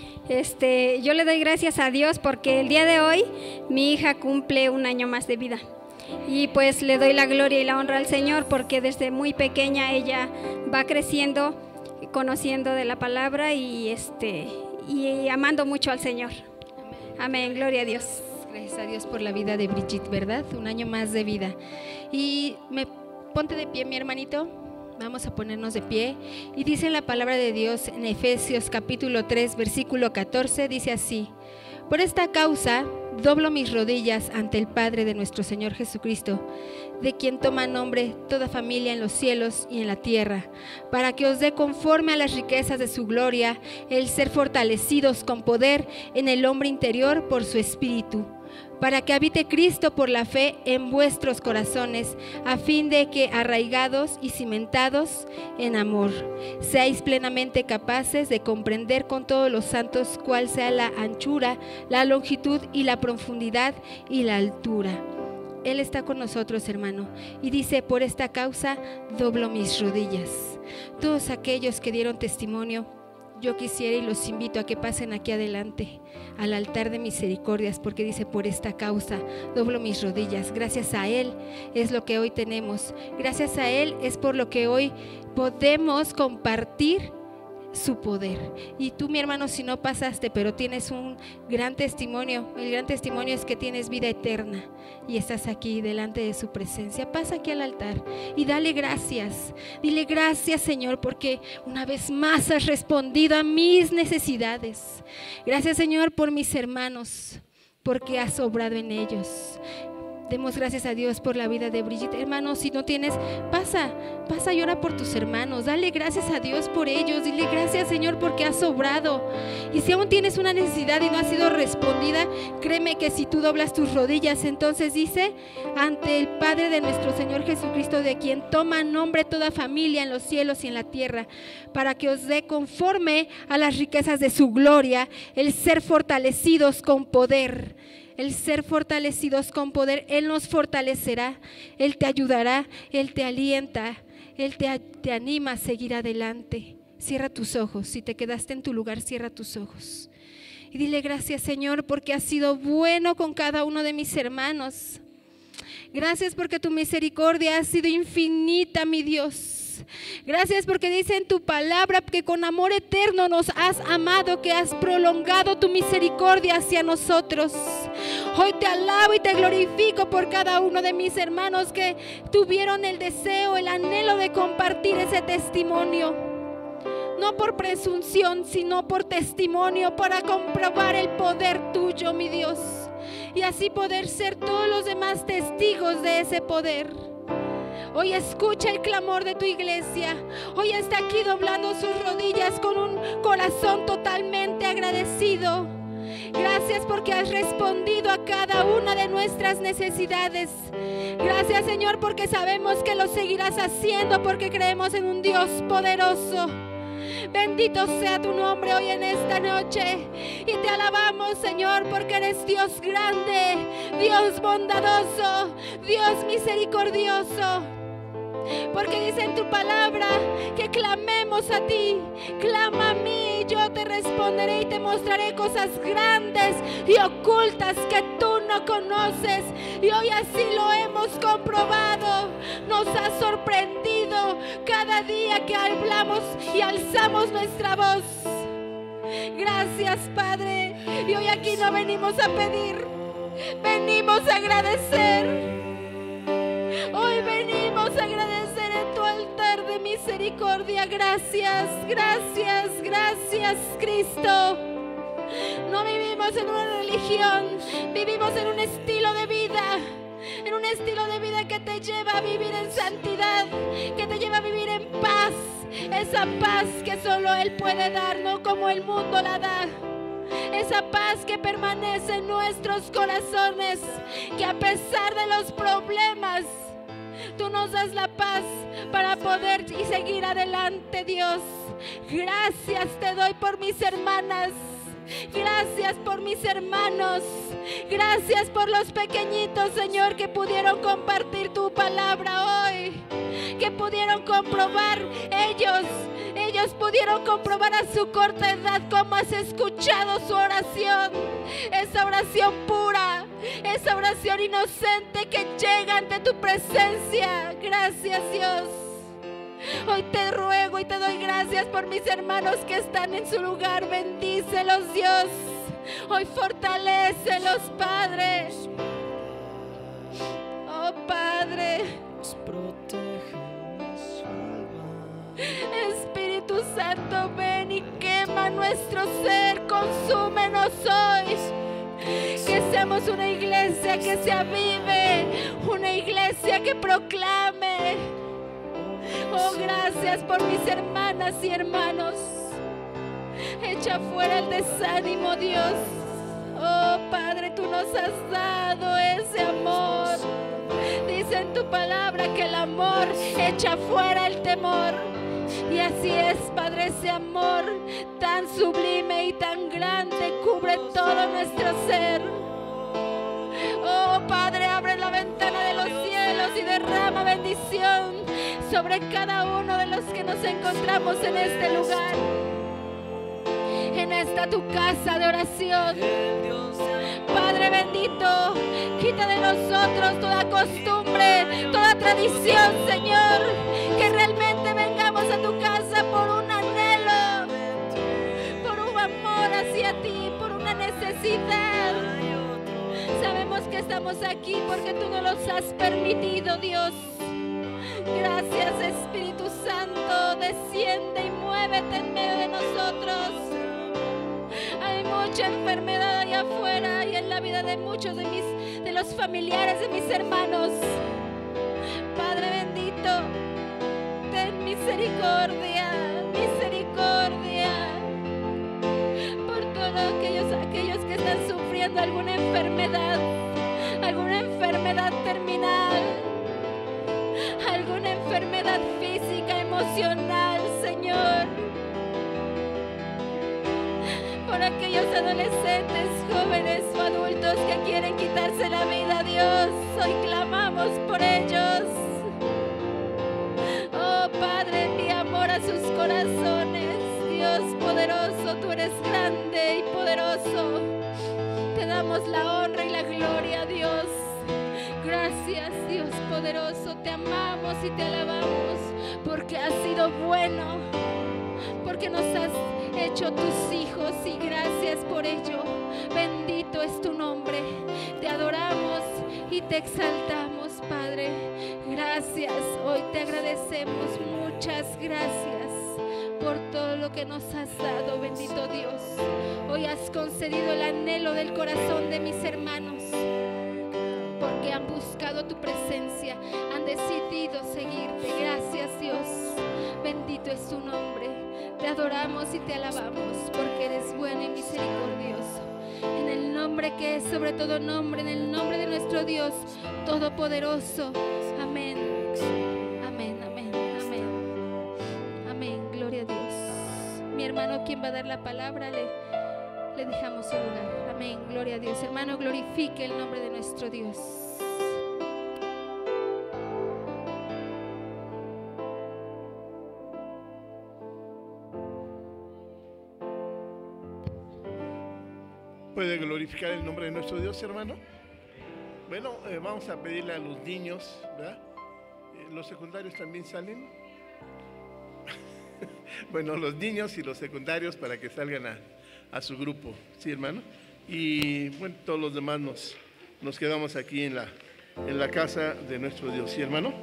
[SPEAKER 2] Yo le doy gracias a Dios porque el día de hoy mi hija cumple 1 año más de vida y pues le doy la gloria y la honra al Señor porque desde muy pequeña ella va creciendo, conociendo de la palabra y amando mucho al Señor. Amén, gloria a Dios.
[SPEAKER 4] Gracias a Dios por la vida de Brigitte, ¿verdad? 1 año más de vida. Y ponte de pie, mi hermanito. Vamos a ponernos de pie y dice la palabra de Dios en Efesios capítulo 3 versículo 14, dice así: por esta causa doblo mis rodillas ante el Padre de nuestro Señor Jesucristo, de quien toma nombre toda familia en los cielos y en la tierra, para que os dé conforme a las riquezas de su gloria el ser fortalecidos con poder en el hombre interior por su Espíritu, para que habite Cristo por la fe en vuestros corazones, a fin de que, arraigados y cimentados en amor, seáis plenamente capaces de comprender con todos los santos cuál sea la anchura, la longitud y la profundidad y la altura. Él está con nosotros, hermano, y dice, por esta causa doblo mis rodillas. Todos aquellos que dieron testimonio, yo quisiera y los invito a que pasen aquí adelante al altar de misericordias, porque dice, por esta causa doblo mis rodillas. Gracias a Él es lo que hoy tenemos. Gracias a Él es por lo que hoy podemos compartir su poder. Y tú, mi hermano, si no pasaste, pero tienes un gran testimonio, el gran testimonio es que tienes vida eterna y estás aquí delante de su presencia. Pasa aquí al altar y dale gracias. Dile gracias, Señor, porque una vez más has respondido a mis necesidades. Gracias, Señor, por mis hermanos. porque has obrado en ellos. Demos gracias a Dios por la vida de Brigitte. Hermanos, si no tienes, pasa y ora por tus hermanos. Dale gracias a Dios por ellos. Dile gracias, Señor, porque has obrado. Y si aún tienes una necesidad y no ha sido respondida, créeme que si tú doblas tus rodillas, entonces dice, ante el Padre de nuestro Señor Jesucristo, de quien toma nombre toda familia en los cielos y en la tierra, para que os dé conforme a las riquezas de su gloria, el ser fortalecidos con poder. El ser fortalecidos con poder, Él nos fortalecerá, Él te ayudará, Él te alienta, Él te anima a seguir adelante. Cierra tus ojos, si te quedaste en tu lugar, cierra tus ojos. Y dile gracias, Señor, porque has sido bueno con cada uno de mis hermanos. Gracias porque tu misericordia ha sido infinita, mi Dios. Gracias porque dice en tu palabra que con amor eterno nos has amado, que has prolongado tu misericordia hacia nosotros. Hoy te alabo y te glorifico por cada uno de mis hermanos que tuvieron el deseo, el anhelo de compartir ese testimonio. No por presunción, sino por testimonio, para comprobar el poder tuyo, mi Dios. Y así poder ser todos los demás testigos de ese poder. Hoy escucha el clamor de tu iglesia. Hoy está aquí doblando sus rodillas con un corazón totalmente agradecido. Gracias porque has respondido a cada una de nuestras necesidades. Gracias, Señor, porque sabemos que lo seguirás haciendo, porque creemos en un Dios poderoso. Bendito sea tu nombre hoy en esta noche. Y te alabamos, Señor, porque eres Dios grande, Dios bondadoso, Dios misericordioso. Porque dice en tu palabra que clamemos a ti. Clama a mí y yo te responderé y te mostraré cosas grandes y ocultas que tú no conoces. Y hoy así lo hemos comprobado. Nos ha sorprendido cada día que hablamos y alzamos nuestra voz. Gracias, Padre. Y hoy aquí no venimos a pedir, venimos a agradecer. Hoy venimos a agradecer en tu altar de misericordia. Gracias, gracias, gracias, Cristo. No vivimos en una religión, vivimos en un estilo de vida. En un estilo de vida que te lleva a vivir en santidad, que te lleva a vivir en paz. Esa paz que solo Él puede dar, no como el mundo la da. Esa paz que permanece en nuestros corazones, que a pesar de los problemas, tú nos das la paz para poder y seguir adelante, Dios. Gracias te doy por mis hermanas. Gracias por mis hermanos. Gracias por los pequeñitos, Señor, que pudieron compartir tu palabra hoy. Que pudieron comprobar ellos pudieron comprobar a su corta edad cómo has escuchado su oración. Esa oración pura, esa oración inocente que llega ante tu presencia. Gracias, Dios. Hoy te ruego y te doy gracias por mis hermanos que están en su lugar. Bendícelos, Dios. Hoy fortalécelos, Padre. Oh, Padre. Espíritu Santo, ven y quema nuestro ser. Consúmenos hoy. Que seamos una iglesia que se avive, una iglesia que proclame. Oh, gracias por mis hermanas y hermanos. Echa fuera el desánimo, Dios. Oh, Padre, tú nos has dado ese amor. Dice en tu palabra que el amor echa fuera el temor. Y así es, Padre, ese amor tan sublime y tan grande cubre todo nuestro ser. Oh, Padre, abre la ventana de los cielos y derrama bendición sobre cada uno de los que nos encontramos en este lugar, en esta tu casa de oración. Padre bendito, quita de nosotros toda costumbre, toda tradición, Señor, que realmente vengamos a tu casa por un anhelo, por un amor hacia ti, por una necesidad. Sabemos que estamos aquí porque tú nos los has permitido, Dios. Gracias, Espíritu Santo, desciende y muévete en medio de nosotros. Hay mucha enfermedad allá afuera y en la vida de muchos de los familiares de mis hermanos. Padre bendito, ten misericordia, misericordia por todos aquellos que están sufriendo alguna enfermedad terminal, alguna enfermedad física, emocional, Señor. Por aquellos adolescentes, jóvenes o adultos que quieren quitarse la vida, Dios, hoy clamamos por ellos. Oh Padre, envía amor a sus corazones. Dios poderoso, tú eres grande y poderoso. Te damos la honra y la gloria, Dios. Gracias, Dios poderoso. Te amamos y te alabamos porque has sido bueno, porque nos has hecho tus hijos y gracias por ello. Bendito es tu nombre. Te adoramos y te exaltamos, Padre. Gracias. Hoy te agradecemos. Muchas gracias por todo lo que nos has dado, bendito Dios. Hoy has concedido el anhelo del corazón de mis hermanos, porque han buscado tu presencia, han decidido seguirte. Gracias, Dios. Bendito es tu nombre. Te adoramos y te alabamos, porque eres bueno y misericordioso. En el nombre que es sobre todo nombre, en el nombre de nuestro Dios Todopoderoso. Amén. Amén, amén, amén. Amén, gloria a Dios. Mi hermano, ¿quién va a dar la palabra? Le dejamos su lugar. Amén, gloria a Dios. Hermano, glorifique el nombre de nuestro Dios.
[SPEAKER 12] ¿Puede glorificar el nombre de nuestro Dios, hermano? Bueno, vamos a pedirle a los niños, ¿verdad? ¿Los secundarios también salen? Bueno, los niños y los secundarios para que salgan a su grupo, ¿sí, hermano? Y bueno, todos los demás nos quedamos aquí en la casa de nuestro Dios, ¿sí, hermano?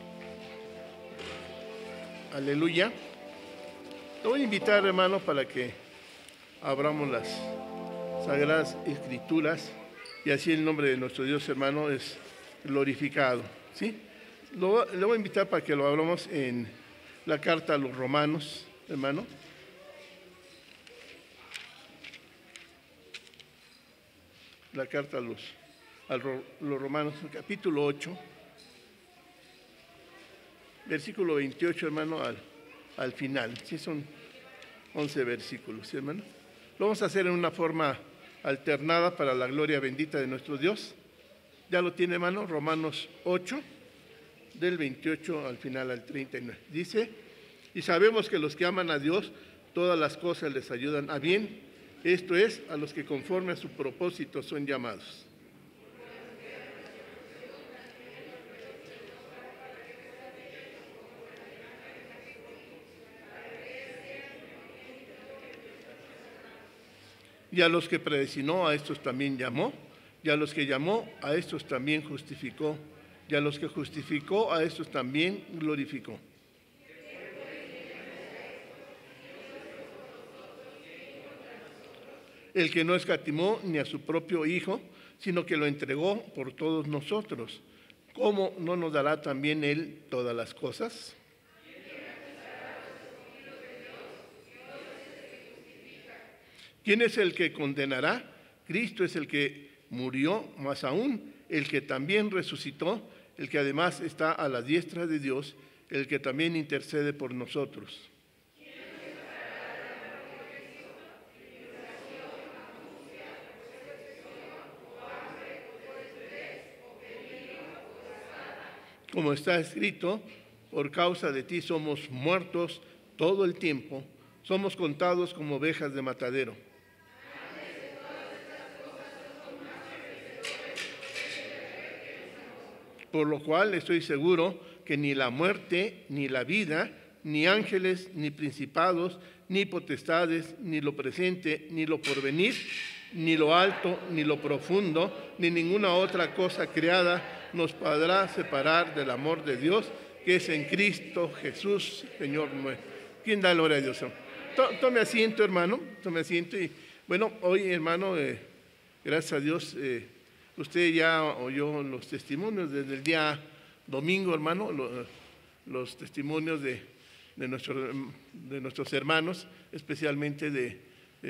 [SPEAKER 12] Aleluya. Te voy a invitar, hermano, para que abramos las Sagradas Escrituras y así el nombre de nuestro Dios, hermano, es glorificado, ¿sí? Le voy a invitar para que lo abramos en la carta a los Romanos, hermano. La carta a los Romanos, capítulo 8, versículo 28, hermano, al final. Sí, son 11 versículos, ¿sí, hermano? Lo vamos a hacer en una forma alternada para la gloria bendita de nuestro Dios. Ya lo tiene, hermano, Romanos 8, del 28 al final al 39. Dice, y sabemos que los que aman a Dios, todas las cosas les ayudan a bien. Esto es, a los que conforme a su propósito son llamados. Y a los que predestinó, a estos también llamó, y a los que llamó, a estos también justificó, y a los que justificó, a estos también glorificó. El que no escatimó ni a su propio Hijo, sino que lo entregó por todos nosotros, ¿cómo no nos dará también Él todas las cosas? ¿Quién es el que condenará? Cristo es el que murió, más aún el que también resucitó, el que además está a la diestra de Dios, el que también intercede por nosotros. Como está escrito, por causa de ti somos muertos todo el tiempo, somos contados como ovejas de matadero. Por lo cual estoy seguro que ni la muerte, ni la vida, ni ángeles, ni principados, ni potestades, ni lo presente, ni lo porvenir, ni lo alto, ni lo profundo, ni ninguna otra cosa creada nos podrá separar del amor de Dios, que es en Cristo Jesús, Señor nuestro. ¿Quién da gloria a Dios? Tome asiento, hermano, tome asiento y Bueno, hoy, hermano, gracias a Dios, usted ya oyó los testimonios desde el día domingo, hermano, los testimonios de nuestros hermanos, especialmente de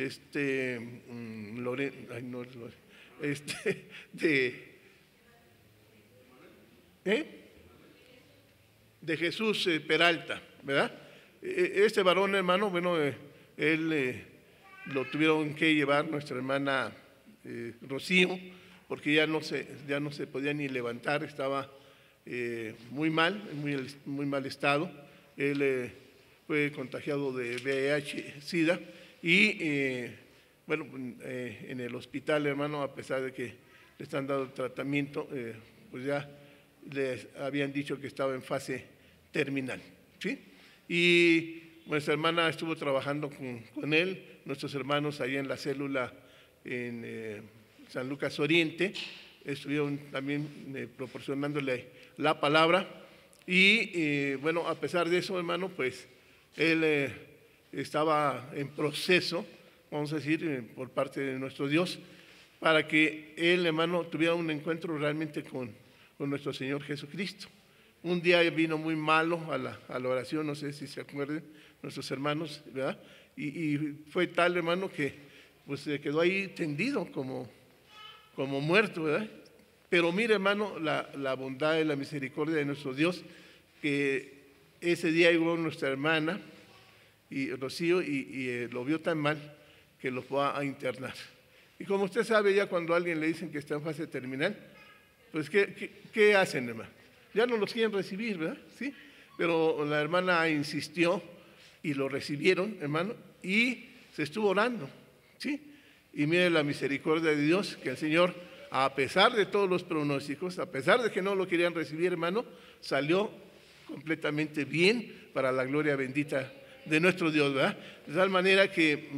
[SPEAKER 12] de Jesús Peralta, ¿verdad? Este varón, hermano, bueno, él lo tuvieron que llevar nuestra hermana Rocío, porque ya no se podía ni levantar, estaba muy mal, en muy mal estado. Él fue contagiado de VIH-Sida y, bueno, en el hospital, hermano, a pesar de que le están dando tratamiento, pues ya les habían dicho que estaba en fase terminal, ¿sí? Y nuestra hermana estuvo trabajando con él, nuestros hermanos ahí en la célula en San Lucas Oriente, estuvieron también proporcionándole la palabra y, bueno, a pesar de eso, hermano, pues él estaba en proceso, vamos a decir, por parte de nuestro Dios, para que él, hermano, tuviera un encuentro realmente con nuestro Señor Jesucristo. Un día vino muy malo a la oración, no sé si se acuerdan nuestros hermanos, ¿verdad? Y fue tal, hermano, que pues se quedó ahí tendido como muerto, ¿verdad? Pero mire, hermano, la bondad y la misericordia de nuestro Dios, que ese día llegó nuestra hermana y Rocío y lo vio tan mal que lo fue a internar. Y como usted sabe, ya cuando a alguien le dicen que está en fase terminal, pues ¿qué hacen, hermano? Ya no los quieren recibir, ¿verdad? Sí, pero la hermana insistió y lo recibieron, hermano, y se estuvo orando, ¿sí? Y mire la misericordia de Dios, que el Señor, a pesar de todos los pronósticos, a pesar de que no lo querían recibir, hermano, salió completamente bien para la gloria bendita de nuestro Dios, ¿verdad? De tal manera que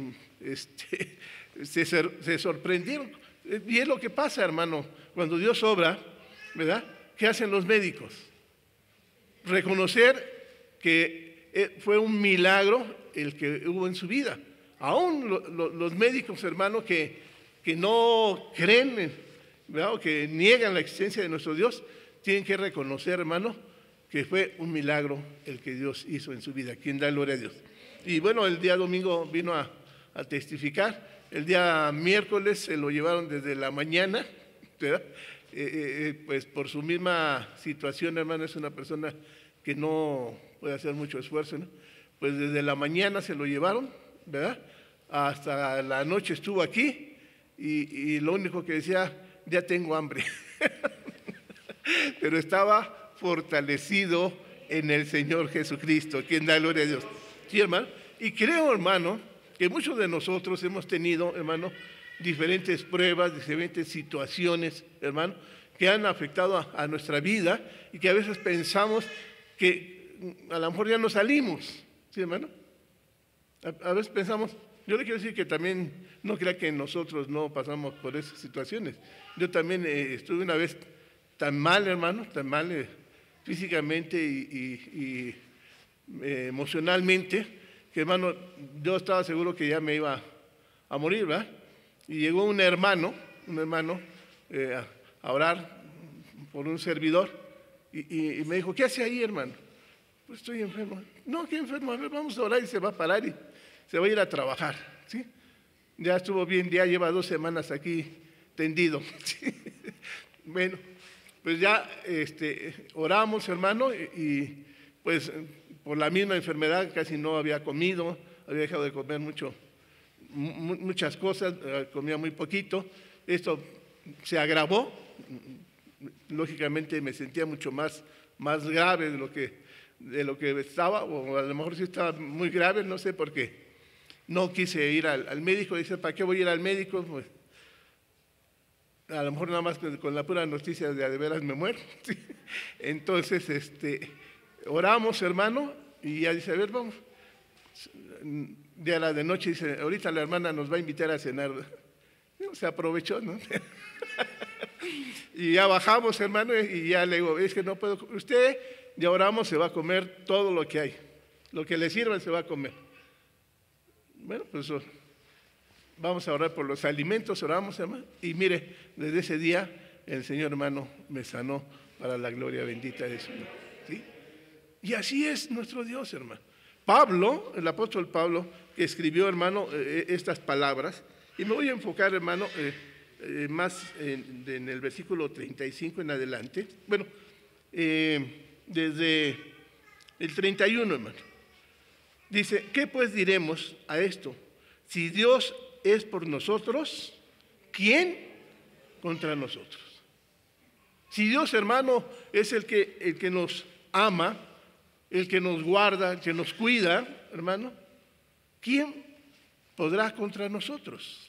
[SPEAKER 12] se sorprendieron. Y es lo que pasa, hermano, cuando Dios obra, ¿verdad? ¿Qué hacen los médicos? Reconocer que fue un milagro el que hubo en su vida. Aún los médicos, hermano, que no creen, ¿verdad? O que niegan la existencia de nuestro Dios, tienen que reconocer, hermano, que fue un milagro el que Dios hizo en su vida. Quien da gloria a Dios. Y bueno, el día domingo vino a testificar. El día miércoles se lo llevaron desde la mañana, ¿verdad? Pues por su misma situación, hermano, es una persona que no puede hacer mucho esfuerzo, ¿no? Pues desde la mañana se lo llevaron, ¿verdad? Hasta la noche estuvo aquí y lo único que decía, ya tengo hambre. Pero estaba fortalecido en el Señor Jesucristo, quien da gloria a Dios. Sí, hermano. Y creo, hermano, que muchos de nosotros hemos tenido, hermano, diferentes pruebas, diferentes situaciones, hermano, que han afectado a nuestra vida y que a veces pensamos que a lo mejor ya no salimos, ¿sí, hermano? A veces pensamos, yo le quiero decir que también no crea que nosotros no pasamos por esas situaciones. Yo también estuve una vez tan mal, hermano, tan mal físicamente y emocionalmente, que, hermano, yo estaba seguro que ya me iba a morir, ¿verdad? Y llegó un hermano a orar por un servidor y me dijo, ¿qué hace ahí, hermano? Pues estoy enfermo. No, ¿qué enfermo? A ver, vamos a orar y se va a parar y se va a ir a trabajar, ¿sí? Ya estuvo bien, ya lleva 2 semanas aquí tendido, ¿sí? Bueno, pues ya oramos, hermano, y pues por la misma enfermedad casi no había comido, había dejado de comer muchas cosas, comía muy poquito. Esto se agravó, lógicamente me sentía mucho más grave de lo que estaba, o a lo mejor sí estaba muy grave, no sé por qué. No quise ir al médico, dice, ¿para qué voy a ir al médico? Pues a lo mejor nada más con la pura noticia de veras me muero. ¿Sí? Entonces, oramos, hermano, y ya dice, a ver, vamos. Ya era de noche, dice, ahorita la hermana nos va a invitar a cenar. Se aprovechó, ¿no? Y ya bajamos, hermano, y ya le digo, es que no puedo, usted, ya oramos, se va a comer todo lo que hay. Lo que le sirvan se va a comer. Bueno, pues vamos a orar por los alimentos, oramos, hermano. Y mire, desde ese día el Señor, hermano, me sanó para la gloria bendita de su nombre. ¿Sí? Y así es nuestro Dios, hermano. Pablo, el apóstol Pablo, que escribió, hermano, estas palabras, y me voy a enfocar, hermano, más en el versículo 35 en adelante. Bueno, desde el 31, hermano. Dice, ¿qué pues diremos a esto? Si Dios es por nosotros, ¿quién contra nosotros? Si Dios, hermano, es el que nos ama, el que nos guarda, el que nos cuida, hermano, ¿quién podrá contra nosotros?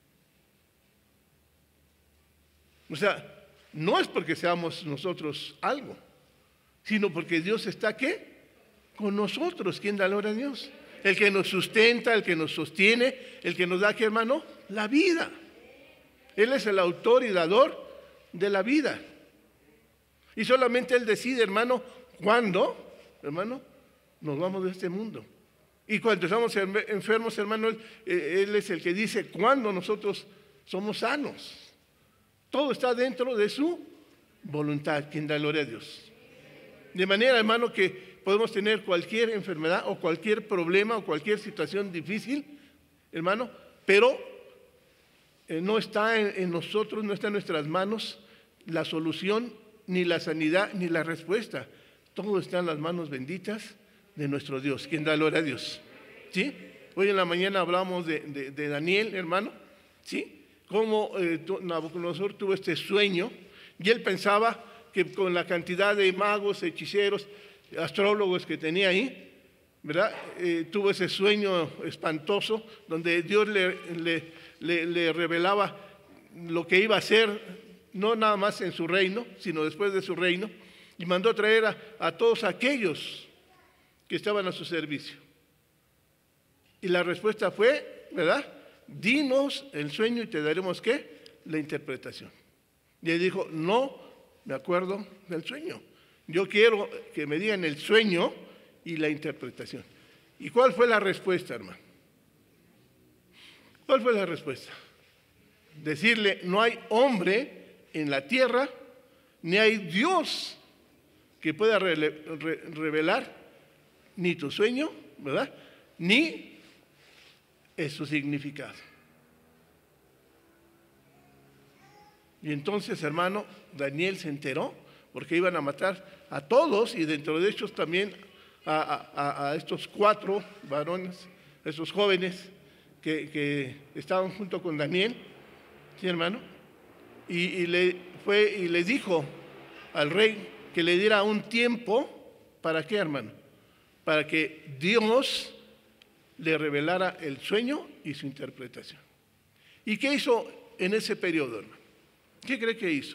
[SPEAKER 12] O sea, no es porque seamos nosotros algo, sino porque Dios está, ¿qué? Con nosotros. ¿Quién da gloria a Dios? El que nos sustenta, el que nos sostiene, el que nos da, ¿qué, hermano? La vida. Él es el autor y dador de la vida. Y solamente Él decide, hermano, cuándo, hermano, nos vamos de este mundo. Y cuando estamos enfermos, hermano, Él es el que dice cuándo nosotros somos sanos. Todo está dentro de su voluntad. ¿Quién da gloria a Dios? De manera, hermano, que podemos tener cualquier enfermedad o cualquier problema o cualquier situación difícil, hermano, pero no está en nosotros, no está en nuestras manos la solución, ni la sanidad, ni la respuesta. Todo está en las manos benditas de nuestro Dios. ¿Quién da gloria a Dios? ¿Sí? Hoy en la mañana hablamos de Daniel, hermano, ¿sí? Cómo Nabucodonosor tuvo este sueño y él pensaba que con la cantidad de magos, hechiceros, astrólogos que tenía ahí, ¿verdad? Tuvo ese sueño espantoso donde Dios le revelaba lo que iba a hacer, no nada más en su reino, sino después de su reino, y mandó traer a todos aquellos que estaban a su servicio. Y la respuesta fue, ¿verdad? Dinos el sueño y te daremos, ¿qué? La interpretación. Y él dijo, no me acuerdo del sueño. Yo quiero que me digan el sueño y la interpretación. ¿Y cuál fue la respuesta, hermano? ¿Cuál fue la respuesta? Decirle, no hay hombre en la tierra, ni hay Dios que pueda revelar ni tu sueño, ¿verdad? Ni su significado. Y entonces, hermano, Daniel se enteró porque iban a matar a todos y dentro de ellos también a estos 4 varones, esos jóvenes que estaban junto con Daniel, ¿sí, hermano? Y le dijo al rey que le diera un tiempo, ¿para qué, hermano? Para que Dios le revelara el sueño y su interpretación. ¿Y qué hizo en ese periodo, hermano? ¿Qué cree que hizo?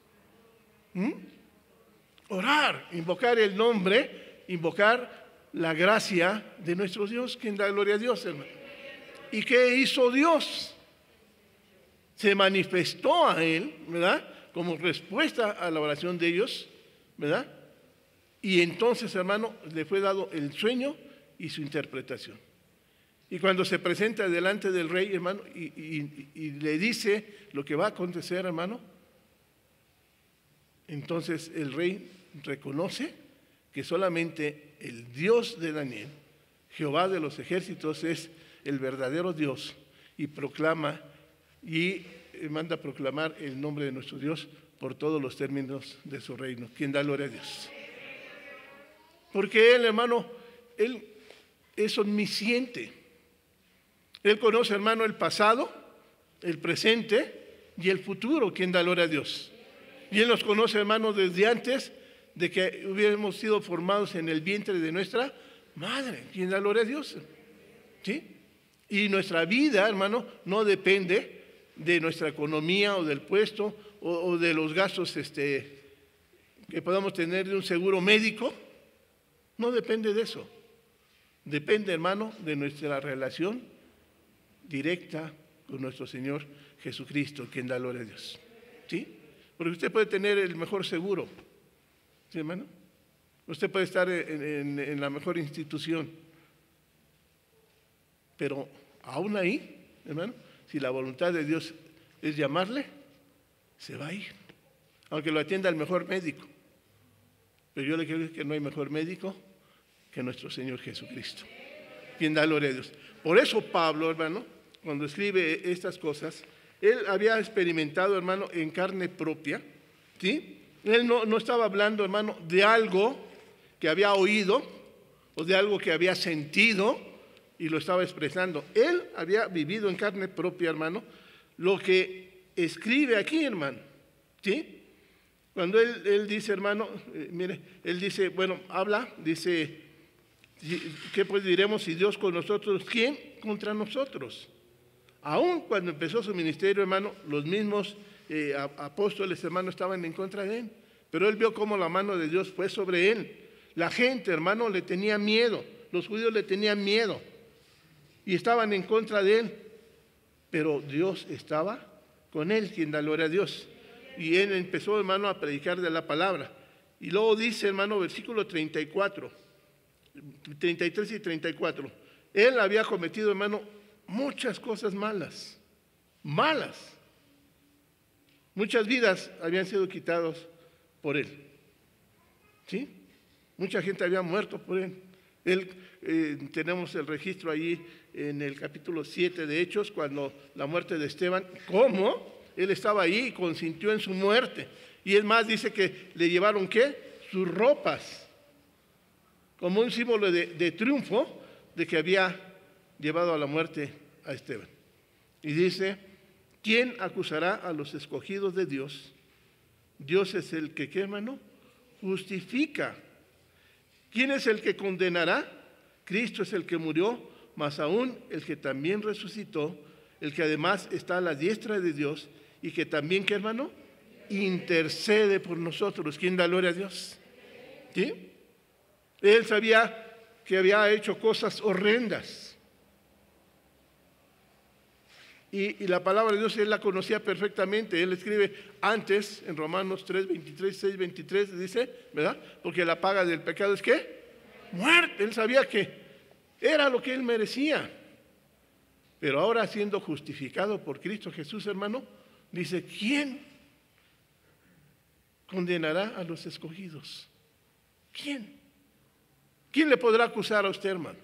[SPEAKER 12] Orar, invocar el nombre, invocar la gracia de nuestro Dios. ¿Quién da gloria a Dios, hermano? ¿Y qué hizo Dios? Se manifestó a él, ¿verdad? Como respuesta a la oración de ellos, ¿verdad? Y entonces, hermano, le fue dado el sueño y su interpretación. Y cuando se presenta delante del rey, hermano, y le dice lo que va a acontecer, hermano, entonces el rey reconoce que solamente el Dios de Daniel, Jehová de los ejércitos, es el verdadero Dios y proclama y manda a proclamar el nombre de nuestro Dios por todos los términos de su reino. ¿Quién da gloria a Dios? Porque Él, hermano, Él es omnisciente. Él conoce, hermano, el pasado, el presente y el futuro. ¿Quién da gloria a Dios? Y Él nos conoce, hermano, desde antes de que hubiéramos sido formados en el vientre de nuestra madre. ¿Quién da gloria a Dios? ¿Sí? Y nuestra vida, hermano, no depende de nuestra economía o del puesto o de los gastos que podamos tener de un seguro médico. No depende de eso. Depende, hermano, de nuestra relación directa con nuestro Señor Jesucristo, quien da gloria a Dios. ¿Sí? Porque usted puede tener el mejor seguro. ¿Sí, hermano? Usted puede estar en la mejor institución. Pero aún ahí, hermano, si la voluntad de Dios es llamarle, se va a ir, aunque lo atienda el mejor médico. Pero yo le quiero decir que no hay mejor médico que nuestro Señor Jesucristo, quien da gloria a Dios. Por eso Pablo, hermano, cuando escribe estas cosas, él había experimentado, hermano, en carne propia, ¿sí? Él no estaba hablando, hermano, de algo que había oído o de algo que había sentido y lo estaba expresando. Él había vivido en carne propia, hermano, lo que escribe aquí, hermano, ¿sí? Cuando él dice, hermano, mire, él dice, bueno, habla, dice, ¿qué pues diremos si Dios con nosotros? ¿Quién contra nosotros? Aún cuando empezó su ministerio, hermano, los mismos apóstoles, hermano, estaban en contra de él. Pero él vio cómo la mano de Dios fue sobre él. La gente, hermano, le tenía miedo. Los judíos le tenían miedo. Y estaban en contra de él. Pero Dios estaba con él, quien da gloria a Dios. Y él empezó, hermano, a predicar de la palabra. Y luego dice, hermano, versículo 34, 33 y 34. Él había cometido, hermano, muchas cosas malas. Muchas vidas habían sido quitadas por él. ¿Sí? Mucha gente había muerto por él. Tenemos el registro ahí en el capítulo 7 de Hechos, cuando la muerte de Esteban, cómo él estaba ahí y consintió en su muerte. Y es más, dice que le llevaron, ¿qué? Sus ropas, como un símbolo de triunfo de que había llevado a la muerte a Esteban. Y dice, ¿quién acusará a los escogidos de Dios? Dios es el que, ¿qué, hermano? Justifica. ¿Quién es el que condenará? Cristo es el que murió, más aún el que también resucitó, el que además está a la diestra de Dios y que también, ¿qué, hermano? Intercede por nosotros. ¿Quién da gloria a Dios? ¿Sí? Él sabía que había hecho cosas horrendas. Y la palabra de Dios él la conocía perfectamente. Él escribe antes en Romanos 3, 23, 6, 23, dice, ¿verdad? Porque la paga del pecado es ¿qué? Muerte. Él sabía que era lo que él merecía. Pero ahora siendo justificado por Cristo Jesús, hermano, dice, ¿quién condenará a los escogidos? ¿Quién? ¿Quién le podrá acusar a usted, hermano?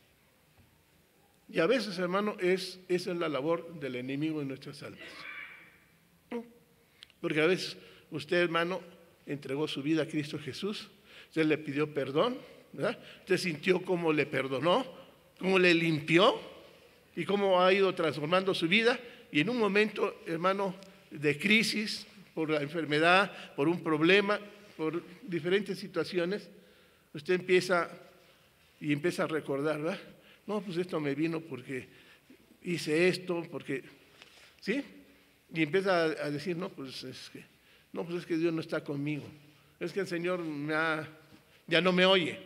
[SPEAKER 12] Y a veces, hermano, esa es la labor del enemigo en nuestras almas. Porque a veces usted, hermano, entregó su vida a Cristo Jesús, usted le pidió perdón, ¿verdad? Usted sintió cómo le perdonó, cómo le limpió y cómo ha ido transformando su vida. Y en un momento, hermano, de crisis, por la enfermedad, por un problema, por diferentes situaciones, usted empieza a recordar, ¿verdad? No, pues esto me vino porque hice esto, porque, ¿sí? Y empieza a decir, no, pues es que Dios no está conmigo. Es que el Señor ya no me oye.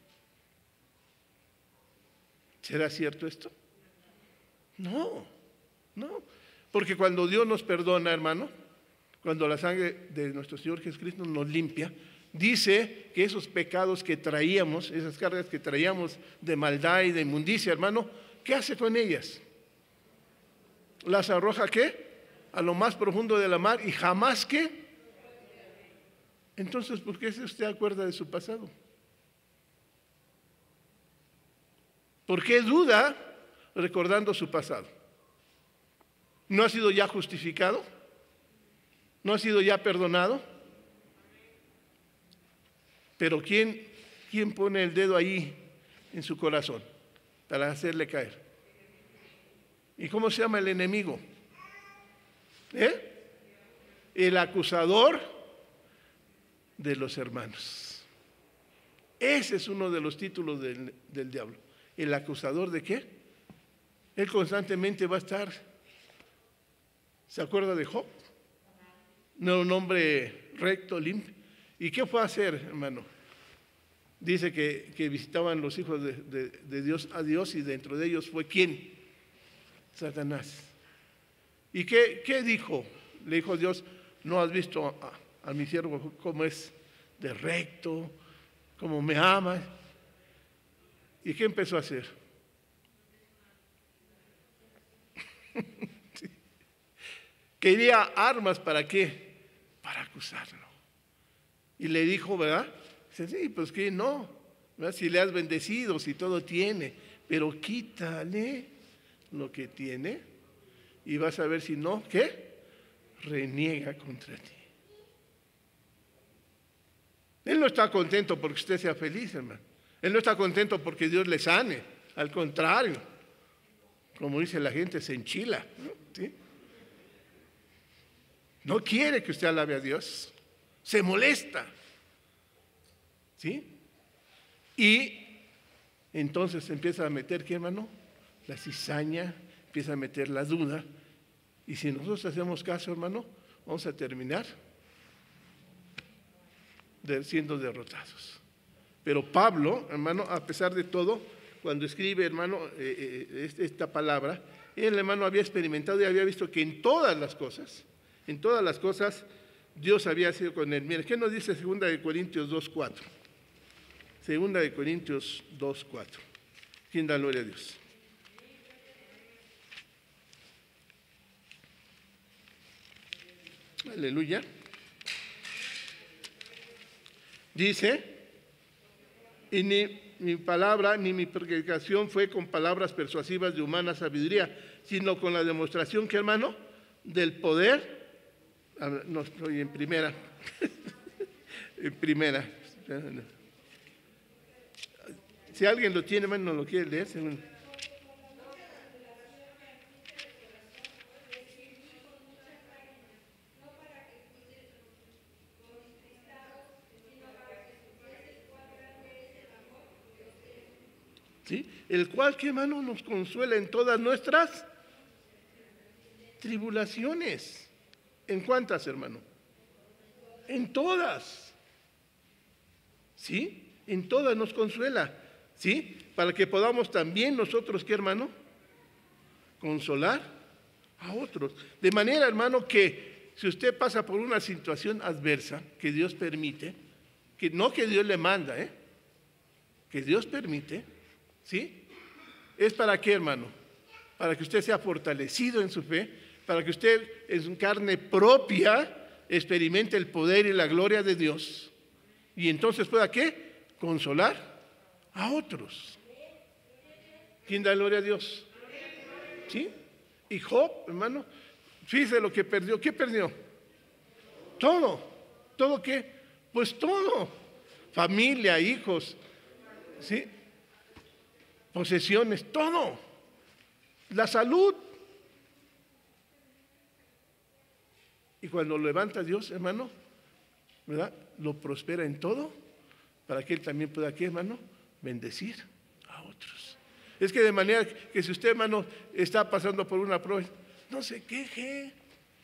[SPEAKER 12] ¿Será cierto esto? No. Porque cuando Dios nos perdona, hermano, cuando la sangre de nuestro Señor Jesucristo nos limpia, dice que esos pecados que traíamos, esas cargas que traíamos de maldad y de inmundicia, hermano, ¿qué hace con ellas? ¿Las arroja qué? A lo más profundo de la mar y jamás ¿qué? Entonces, ¿por qué usted acuerda de su pasado? ¿Por qué duda recordando su pasado? ¿No ha sido ya justificado? ¿No ha sido ya perdonado? Pero ¿quién pone el dedo ahí en su corazón para hacerle caer? ¿Y cómo se llama el enemigo? El acusador de los hermanos. Ese es uno de los títulos del diablo. ¿El acusador de qué? Él constantemente va a estar. ¿Se acuerda de Job? No era un hombre recto, limpio. ¿Y qué fue a hacer, hermano? Dice que visitaban los hijos de Dios a Dios y dentro de ellos fue ¿quién? Satanás. ¿Y qué dijo? Le dijo Dios, ¿no has visto a mi siervo cómo es de recto, cómo me ama? ¿Y qué empezó a hacer? Quería armas, ¿para qué? Para acusarlo. Y le dijo, ¿verdad? Dice, sí, pues que no, ¿verdad? Si le has bendecido, si todo tiene, pero quítale lo que tiene y vas a ver si no, ¿qué? Reniega contra ti. Él no está contento porque usted sea feliz, hermano. Él no está contento porque Dios le sane. Al contrario, como dice la gente, se enchila, ¿no? ¿Sí? No quiere que usted alabe a Dios. Se molesta. ¿Sí? Y entonces empieza a meter, ¿qué, hermano? La cizaña, empieza a meter la duda. Y si nosotros hacemos caso, hermano, vamos a terminar siendo derrotados. Pero Pablo, hermano, a pesar de todo, cuando escribe, hermano, esta palabra, él, hermano, había experimentado y había visto que en todas las cosas, Dios había sido con él. Mira, ¿qué nos dice 2 de Corintios 2:4? 2 de Corintios 2:4. ¿Quién da gloria a Dios? Aleluya. Dice, y ni mi palabra ni mi predicación fue con palabras persuasivas de humana sabiduría, sino con la demostración, ¿qué, hermano? Del poder. No estoy en primera. En primera. Si alguien lo tiene, hermano, no lo quiere leer. ¿Sí? El cual, ¿qué, hermano? Nos consuela en todas nuestras tribulaciones. ¿En cuántas, hermano? En todas. ¿Sí? En todas nos consuela. ¿Sí? Para que podamos también nosotros, ¿qué, hermano? Consolar a otros. De manera, hermano, que si usted pasa por una situación adversa que Dios permite, que no que Dios le manda, que Dios permite, ¿sí? ¿Es para qué, hermano? Para que usted sea fortalecido en su fe, para que usted en su carne propia experimente el poder y la gloria de Dios y entonces pueda, ¿qué? Consolar a otros. ¿Quién da gloria a Dios? ¿Sí? Y Job, hermano, fíjese lo que perdió. ¿Qué perdió? Todo. ¿Todo qué? Pues todo. Familia, hijos, ¿sí? Posesiones, todo. La salud. Y cuando lo levanta Dios, hermano, ¿verdad? Lo prospera en todo para que Él también pueda, aquí, hermano, bendecir a otros. Es que de manera que si usted, hermano, está pasando por una prueba, no se queje.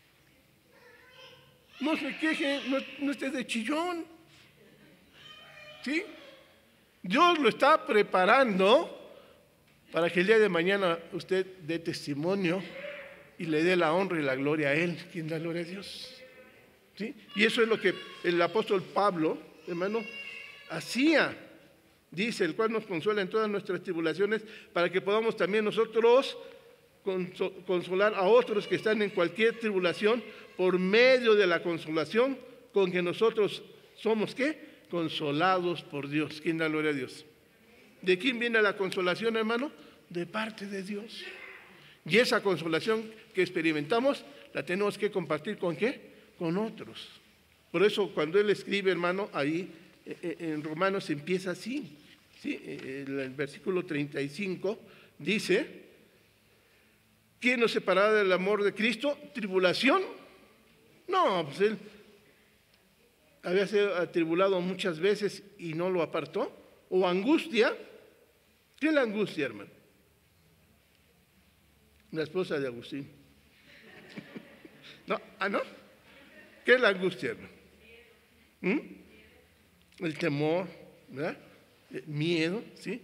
[SPEAKER 12] No se queje, no esté de chillón. ¿Sí? Dios lo está preparando para que el día de mañana usted dé testimonio y le dé la honra y la gloria a Él. ¿Quién da gloria a Dios? ¿Sí? Y eso es lo que el apóstol Pablo, hermano, hacía. Dice, el cual nos consuela en todas nuestras tribulaciones, para que podamos también nosotros consolar a otros que están en cualquier tribulación por medio de la consolación con que nosotros somos, ¿qué? Consolados por Dios. ¿Quién da gloria a Dios? ¿De quién viene la consolación, hermano? De parte de Dios. Y esa consolación que experimentamos la tenemos que compartir ¿con qué? Con otros. Por eso cuando él escribe, hermano, ahí en Romanos empieza así, ¿sí? El versículo 35 dice, ¿quién nos separará del amor de Cristo? ¿Tribulación? No, pues él había sido atribulado muchas veces y no lo apartó. ¿O angustia? ¿Qué es la angustia, hermano? La esposa de Agustín. No, ¿no? ¿Qué es la angustia, hermano? El temor, ¿verdad? El miedo, ¿sí?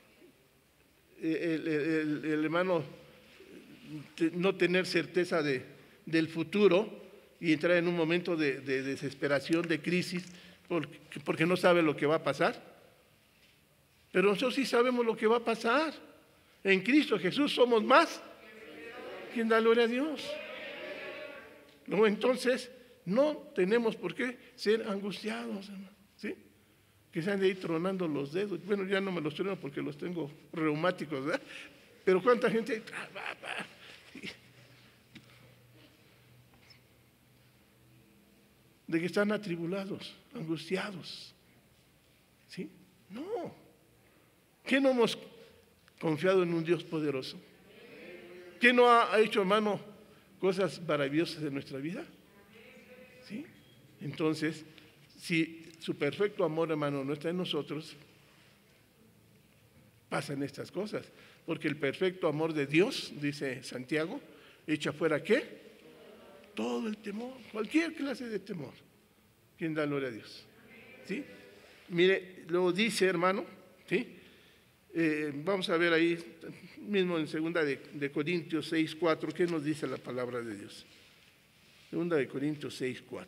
[SPEAKER 12] El hermano no tener certeza del futuro y entrar en un momento de desesperación, de crisis, porque no sabe lo que va a pasar. Pero nosotros sí sabemos lo que va a pasar. En Cristo Jesús somos más. ¿Quién da gloria a Dios? Luego entonces no tenemos por qué ser angustiados, hermano, ¿sí? Que se han de ir tronando los dedos. Bueno, ya no me los trono porque los tengo reumáticos, ¿verdad? Pero cuánta gente de que están atribulados, angustiados, ¿sí? No. ¿Qué no hemos confiado en un Dios poderoso? ¿Qué no ha hecho, hermano, cosas maravillosas en nuestra vida? ¿Sí? Entonces, si su perfecto amor, hermano, no está en nosotros, pasan estas cosas. Porque el perfecto amor de Dios, dice Santiago, echa fuera ¿qué? Todo el temor, cualquier clase de temor. ¿Quién da gloria a Dios? ¿Sí? Mire, luego dice, hermano, ¿sí? Vamos a ver ahí mismo en segunda de Corintios 6:4, ¿qué nos dice la palabra de Dios? Segunda de Corintios 6:4.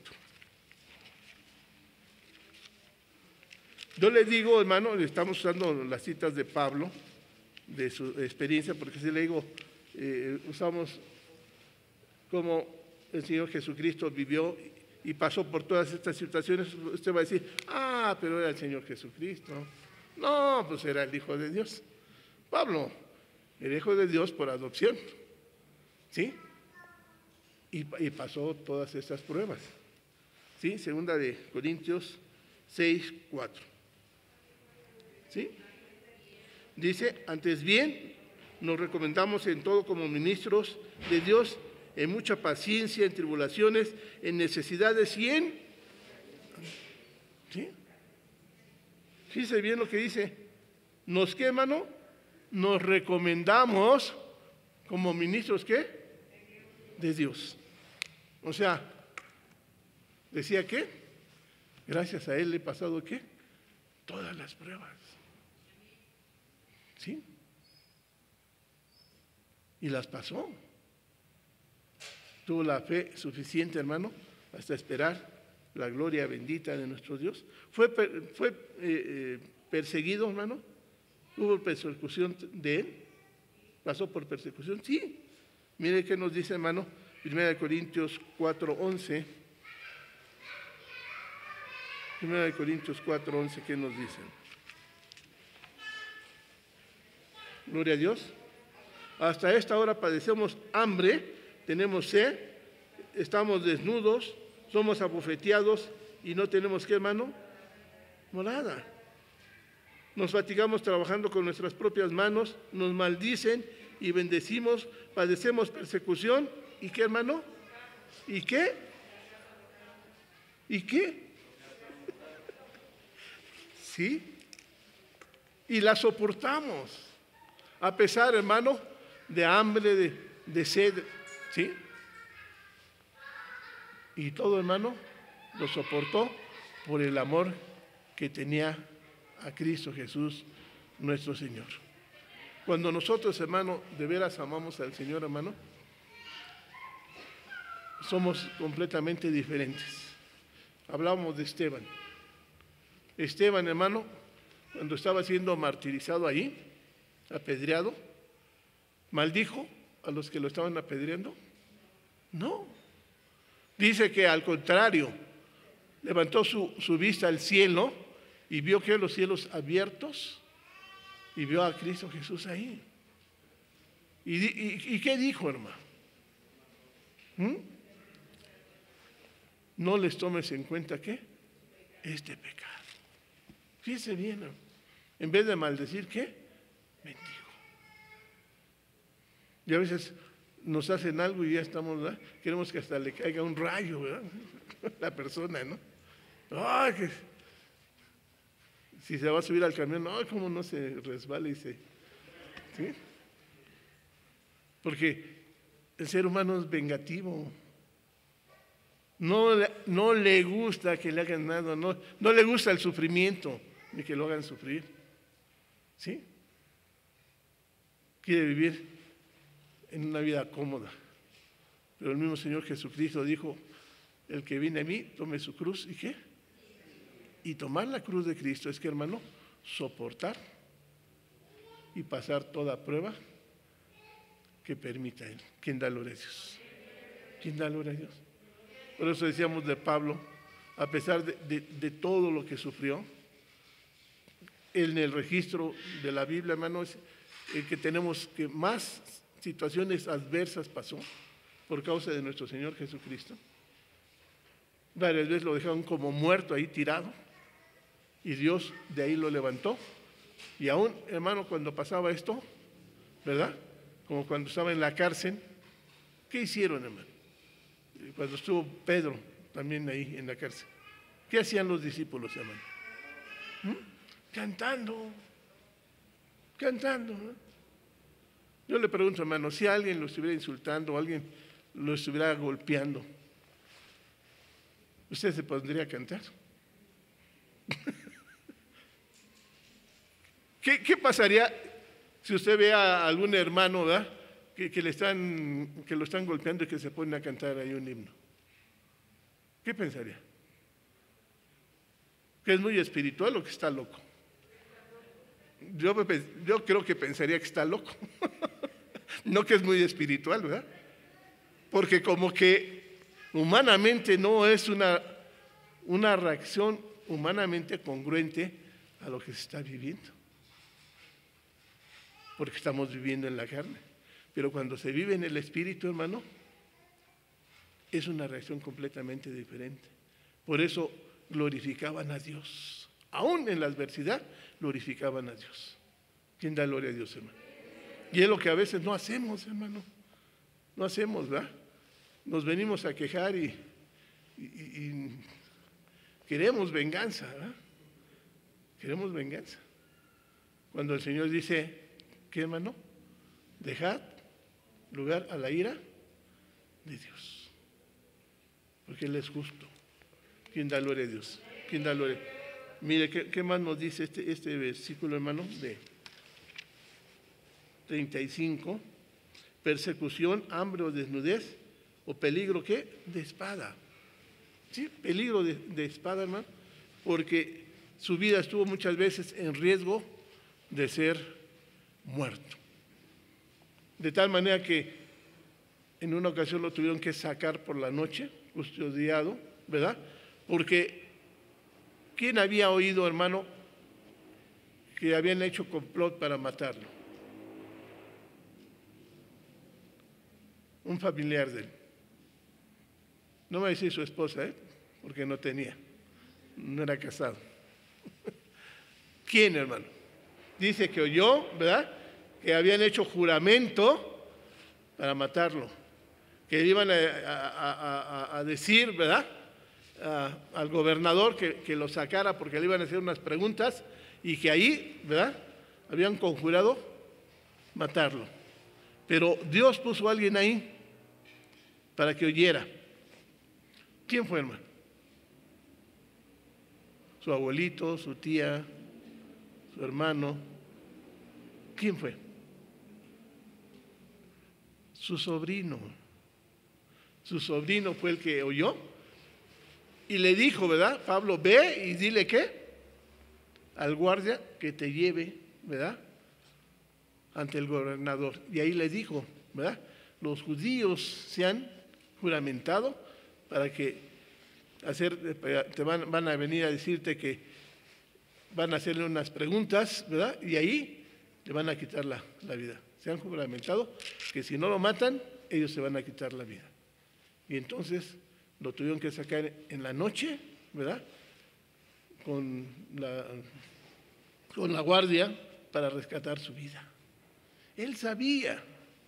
[SPEAKER 12] Yo le digo, hermano, estamos usando las citas de Pablo, de su experiencia, porque si le digo, usamos como el Señor Jesucristo vivió y pasó por todas estas situaciones, usted va a decir, pero era el Señor Jesucristo. No, pues era el Hijo de Dios. Pablo, el Hijo de Dios por adopción, ¿sí? Y pasó todas estas pruebas, ¿sí? Segunda de Corintios 6:4, ¿sí? Dice, antes bien, nos recomendamos en todo como ministros de Dios, en mucha paciencia, en tribulaciones, en necesidades y en... ¿Sí? Fíjese bien lo que dice. ¿Nos qué, hermano? Nos recomendamos como ministros, ¿qué? De Dios. O sea, decía que gracias a Él he pasado, ¿qué? Todas las pruebas. ¿Sí? Y las pasó. Tuvo la fe suficiente, hermano, hasta esperar la gloria bendita de nuestro Dios. Fue perseguido, hermano. Hubo persecución de él. Pasó por persecución, sí. Mire qué nos dice, hermano, 1 Corintios 4:11. 1 Corintios 4:11, ¿qué nos dice? Gloria a Dios. Hasta esta hora padecemos hambre, tenemos sed, estamos desnudos, somos abofeteados y no tenemos, ¿qué, hermano? Morada. Nos fatigamos trabajando con nuestras propias manos, nos maldicen y bendecimos, padecemos persecución. ¿Y qué, hermano? ¿Y qué? ¿Y qué? ¿Sí? Y la soportamos, a pesar, hermano, de hambre, de sed, ¿sí? Y todo, hermano, lo soportó por el amor que tenía a Cristo Jesús, nuestro Señor. Cuando nosotros, hermano, de veras amamos al Señor, hermano, somos completamente diferentes. Hablábamos de Esteban. Esteban, hermano, cuando estaba siendo martirizado ahí, apedreado, ¿maldijo a los que lo estaban apedreando? No. Dice que al contrario, levantó su vista al cielo y vio que los cielos abiertos y vio a Cristo Jesús ahí. ¿Y qué dijo, hermano? No les tomes en cuenta, ¿qué? Este pecado. Fíjense bien, ¿no? En vez de maldecir, ¿qué? Bendigo. Y a veces nos hacen algo y ya estamos, ¿verdad? Queremos que hasta le caiga un rayo, ¿verdad? La persona, ¿no? ¡Ay! Que si se va a subir al camión, ¡ay! ¿Cómo no se resbala y se... ¿Sí? Porque el ser humano es vengativo. No le gusta que le hagan nada, no le gusta el sufrimiento, ni que lo hagan sufrir. ¿Sí? Quiere vivir en una vida cómoda. Pero el mismo Señor Jesucristo dijo, el que viene a mí, tome su cruz, ¿y qué? Y tomar la cruz de Cristo es que, hermano, soportar y pasar toda prueba que permita Él. ¿Quién da gloria a Dios? ¿Quién da gloria a Dios? Por eso decíamos de Pablo, a pesar de todo lo que sufrió, en el registro de la Biblia, hermano, es el que tenemos que más situaciones adversas pasó por causa de nuestro Señor Jesucristo. Varias veces lo dejaron como muerto ahí tirado y Dios de ahí lo levantó. Y aún, hermano, cuando pasaba esto, ¿verdad? Como cuando estaba en la cárcel, ¿qué hicieron, hermano? Cuando estuvo Pedro también ahí en la cárcel, ¿qué hacían los discípulos, hermano? Cantando, ¿no? Yo le pregunto, hermano, si alguien lo estuviera insultando o alguien lo estuviera golpeando, ¿usted se pondría a cantar? ¿Qué pasaría si usted ve a algún hermano, ¿verdad? Que lo están golpeando y que se pone a cantar ahí un himno? ¿Qué pensaría? ¿Que es muy espiritual o que está loco? Yo creo que pensaría que está loco, no que es muy espiritual, ¿verdad? Porque como que humanamente no es una reacción humanamente congruente a lo que se está viviendo, porque estamos viviendo en la carne. Pero cuando se vive en el espíritu, hermano, es una reacción completamente diferente. Por eso glorificaban a Dios. Aún en la adversidad, glorificaban a Dios. ¿Quién da gloria a Dios, hermano? Y es lo que a veces no hacemos, hermano. No hacemos, ¿verdad? Nos venimos a quejar y queremos venganza, ¿verdad? Queremos venganza. Cuando el Señor dice, ¿qué, hermano? Dejad lugar a la ira de Dios, porque Él es justo. ¿Quién da gloria a Dios? ¿Quién da gloria? Mire, ¿qué más nos dice este versículo, hermano? De 35, persecución, hambre o desnudez, o peligro, ¿qué? De espada. ¿Sí? Peligro de espada, hermano, porque su vida estuvo muchas veces en riesgo de ser muerto. De tal manera que en una ocasión lo tuvieron que sacar por la noche, custodiado, ¿verdad? Porque ¿quién había oído, hermano, que habían hecho complot para matarlo? Un familiar de él. No me va a decir su esposa, porque no tenía, no era casado. ¿Quién, hermano? Dice que oyó, ¿verdad?, que habían hecho juramento para matarlo, que iban a decir, ¿verdad?, al gobernador que lo sacara porque le iban a hacer unas preguntas y que ahí, ¿verdad?, habían conjurado matarlo. Pero Dios puso a alguien ahí para que oyera. ¿Quién fue, hermano? Su abuelito, su tía, su hermano. ¿Quién fue? Su sobrino. Su sobrino fue el que oyó y le dijo, ¿verdad? Pablo, ve y dile ¿qué? Al guardia que te lleve, ¿verdad?, ante el gobernador. Y ahí le dijo, ¿verdad?, los judíos se han juramentado para que van a venir a decirte que van a hacerle unas preguntas, ¿verdad?, y ahí le van a quitar la vida. Se han juramentado que si no lo matan, ellos se van a quitar la vida. Y entonces lo tuvieron que sacar en la noche, ¿verdad?, con la guardia para rescatar su vida. Él sabía,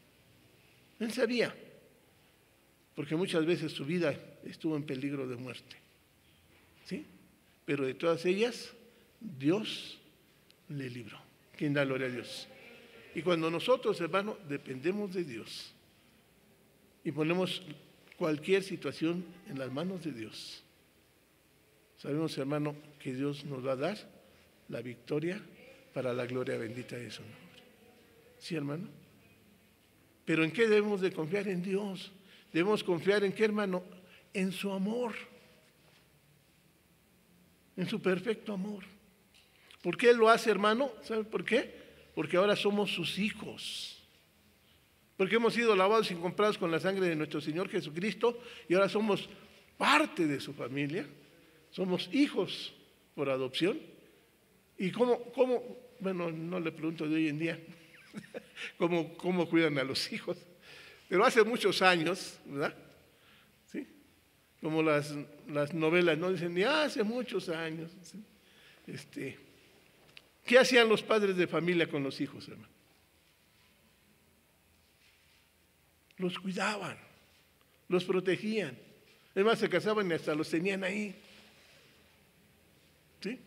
[SPEAKER 12] porque muchas veces su vida estuvo en peligro de muerte, ¿sí? Pero de todas ellas, Dios le libró. ¿Quién da gloria a Dios? Y cuando nosotros, hermano, dependemos de Dios y ponemos cualquier situación en las manos de Dios, sabemos, hermano, que Dios nos va a dar la victoria para la gloria bendita de su nombre. ¿Sí, hermano? Pero ¿en qué debemos de confiar? En Dios. Debemos confiar en qué, hermano, en su amor, en su perfecto amor. ¿Por qué Él lo hace, hermano? ¿Sabe por qué? Porque ahora somos sus hijos. Porque hemos sido lavados y comprados con la sangre de nuestro Señor Jesucristo y ahora somos parte de su familia, somos hijos por adopción. ¿Y cómo bueno, no le pregunto de hoy en día, cómo cuidan a los hijos? Pero hace muchos años, ¿verdad? ¿Sí? Como las novelas, ¿no? Dicen, ya hace muchos años. ¿Sí? ¿Qué hacían los padres de familia con los hijos, hermano? Los cuidaban, los protegían. Además, se casaban y hasta los tenían ahí. ¿Sí?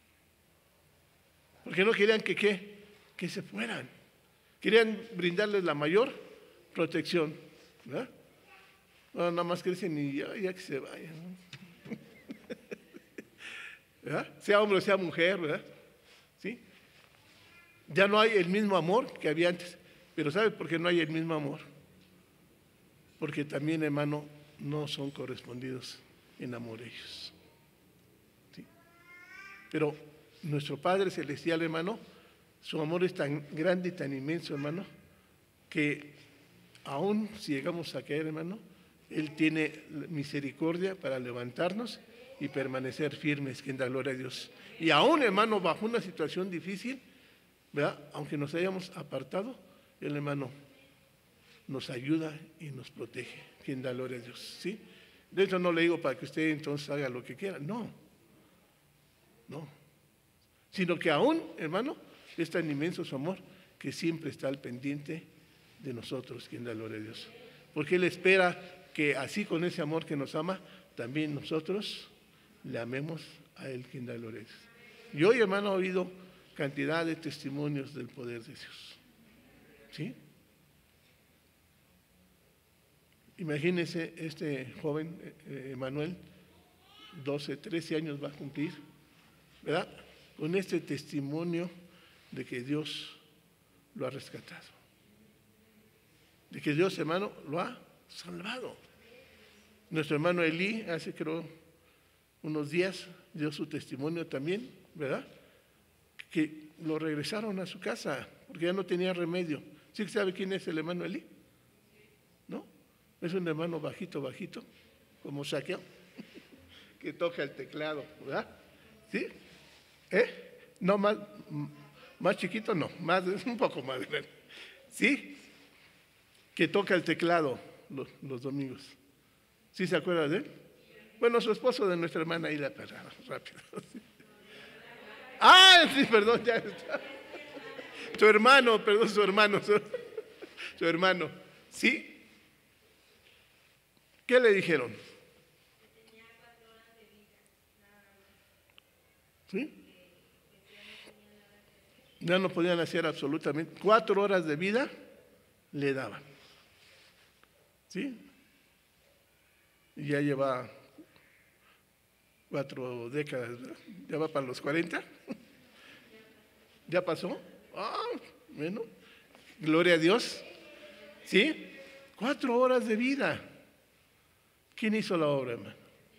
[SPEAKER 12] Porque no querían que se fueran. Querían brindarles la mayor protección, ¿verdad? No, nada más crecen y ya que se vayan, ¿no? ¿Verdad? Sea hombre o sea mujer, ¿verdad? ¿Sí? Ya no hay el mismo amor que había antes. Pero ¿sabe por qué no hay el mismo amor? Porque también, hermano, no son correspondidos en amor ellos. ¿Sí? Pero nuestro Padre Celestial, hermano, su amor es tan grande y tan inmenso, hermano, que aún si llegamos a caer, hermano, Él tiene misericordia para levantarnos y permanecer firmes, que en la gloria a Dios. Y aún, hermano, bajo una situación difícil, ¿verdad? Aunque nos hayamos apartado, el hermano nos ayuda y nos protege, que en la gloria a Dios. ¿Sí? De eso no le digo para que usted entonces haga lo que quiera, no. Sino que aún, hermano, es tan inmenso su amor que siempre está al pendiente de nosotros, que en la gloria a Dios. Porque Él espera que así con ese amor que nos ama, también nosotros le amemos a Él, que en la gloria a Dios. Y hoy, hermano, he oído cantidad de testimonios del poder de Dios. ¿Sí? Imagínense este joven, Emanuel, 12, 13 años va a cumplir, ¿verdad? Con este testimonio de que Dios lo ha rescatado. De que Dios, hermano, lo ha salvado. Nuestro hermano Elí, hace creo unos días, dio su testimonio también, ¿verdad? Que lo regresaron a su casa, porque ya no tenía remedio. ¿Sí sabe quién es el hermano Elí? ¿No? Es un hermano bajito, como Saqueo, que toca el teclado, ¿verdad? ¿Sí? No, más chiquito no, un poco más grande. ¿Sí? Que toca el teclado los domingos. ¿Sí se acuerda de él? Bueno, su esposo de nuestra hermana ahí la paraba rápido. ¿Sí? Sí, perdón, ya está. Su hermano. ¿Sí? ¿Qué le dijeron? ¿Sí? Ya no podían hacer absolutamente. 4 horas de vida le daban. ¿Sí? Y ya lleva 4 décadas, ¿verdad? Ya va para los 40. ¿Ya pasó? Bueno, gloria a Dios. ¿Sí? 4 horas de vida. ¿Quién hizo la obra, hermano?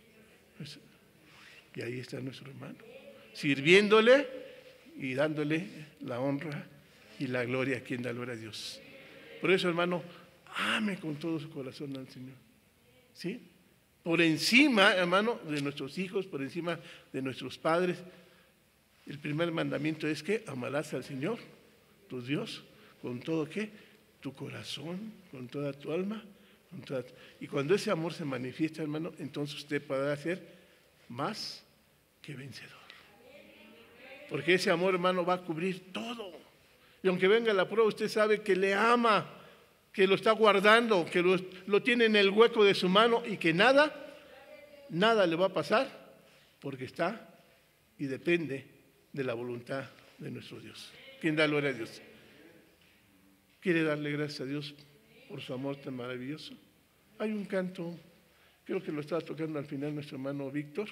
[SPEAKER 12] Y ahí está nuestro hermano, sirviéndole y dándole la honra y la gloria a quien da gloria a Dios. Por eso, hermano, ame con todo su corazón al Señor. ¿Sí? Por encima, hermano, de nuestros hijos, por encima de nuestros padres. El primer mandamiento es que amarás al Señor, tu Dios, con todo ¿qué? Tu corazón, con toda tu alma. Y cuando ese amor se manifiesta, hermano, entonces usted podrá ser más que vencedor. Porque ese amor, hermano, va a cubrir todo. Y aunque venga la prueba, usted sabe que le ama, que lo está guardando, que lo tiene en el hueco de su mano y que nada le va a pasar porque está y depende de la voluntad de nuestro Dios. ¿Quién da gloria a Dios? ¿Quiere darle gracias a Dios por su amor tan maravilloso? Hay un canto, creo que lo estaba tocando al final nuestro hermano Víctor.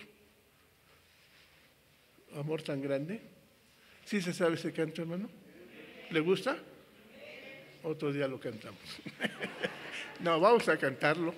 [SPEAKER 12] Amor tan grande. ¿Sí se sabe ese canto, hermano? ¿Le gusta? Otro día lo cantamos. No, vamos a cantarlo.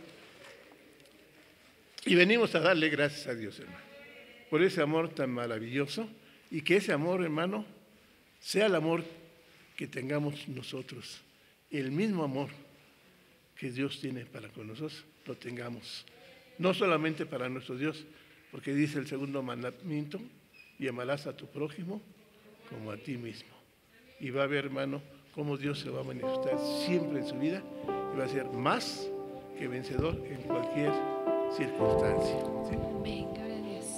[SPEAKER 12] Y venimos a darle gracias a Dios, hermano, por ese amor tan maravilloso, y que ese amor, hermano, sea el amor que tengamos nosotros. El mismo amor que Dios tiene para con nosotros, lo tengamos no solamente para nuestro Dios, porque dice el segundo mandamiento, y amarás a tu prójimo como a ti mismo. Y va a ver, hermano, cómo Dios se va a manifestar siempre en su vida y va a ser más que vencedor en cualquier circunstancia. ¿Sí?
[SPEAKER 4] Amén, gloria a Dios.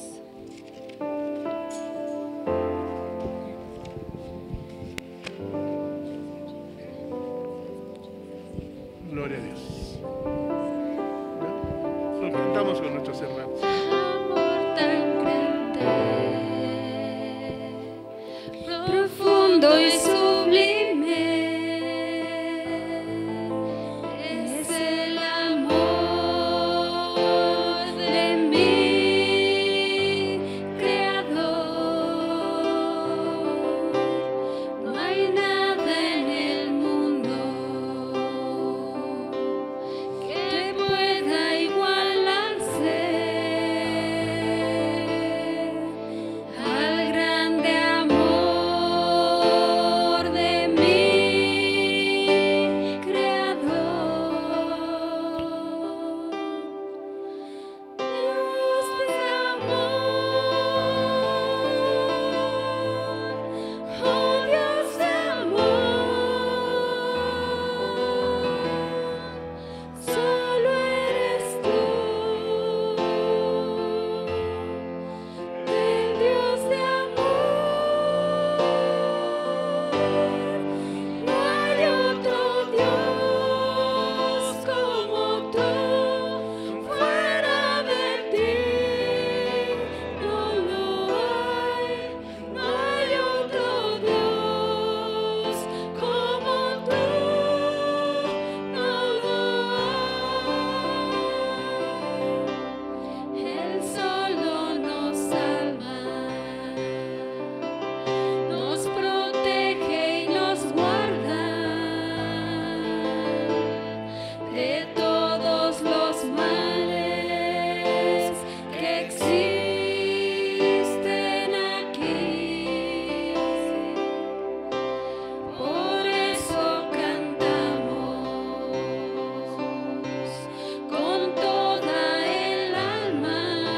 [SPEAKER 12] Gloria a Dios. Nos juntamos con nuestros hermanos.
[SPEAKER 3] Amor tan grande, profundo y sublime, es el amor de mi Creador. No hay nada en el mundo que pueda igualarse al grande amor de mi Creador. Dios de amor, oh Dios de amor, solo eres tú, el Dios de amor. No hay otro Dios como tú, fuera de ti no lo hay. No hay otro Dios como tú, no lo hay. Él solo nos salva, nos protege y nos guarda de todos los males que existen aquí. Por eso cantamos con toda el alma,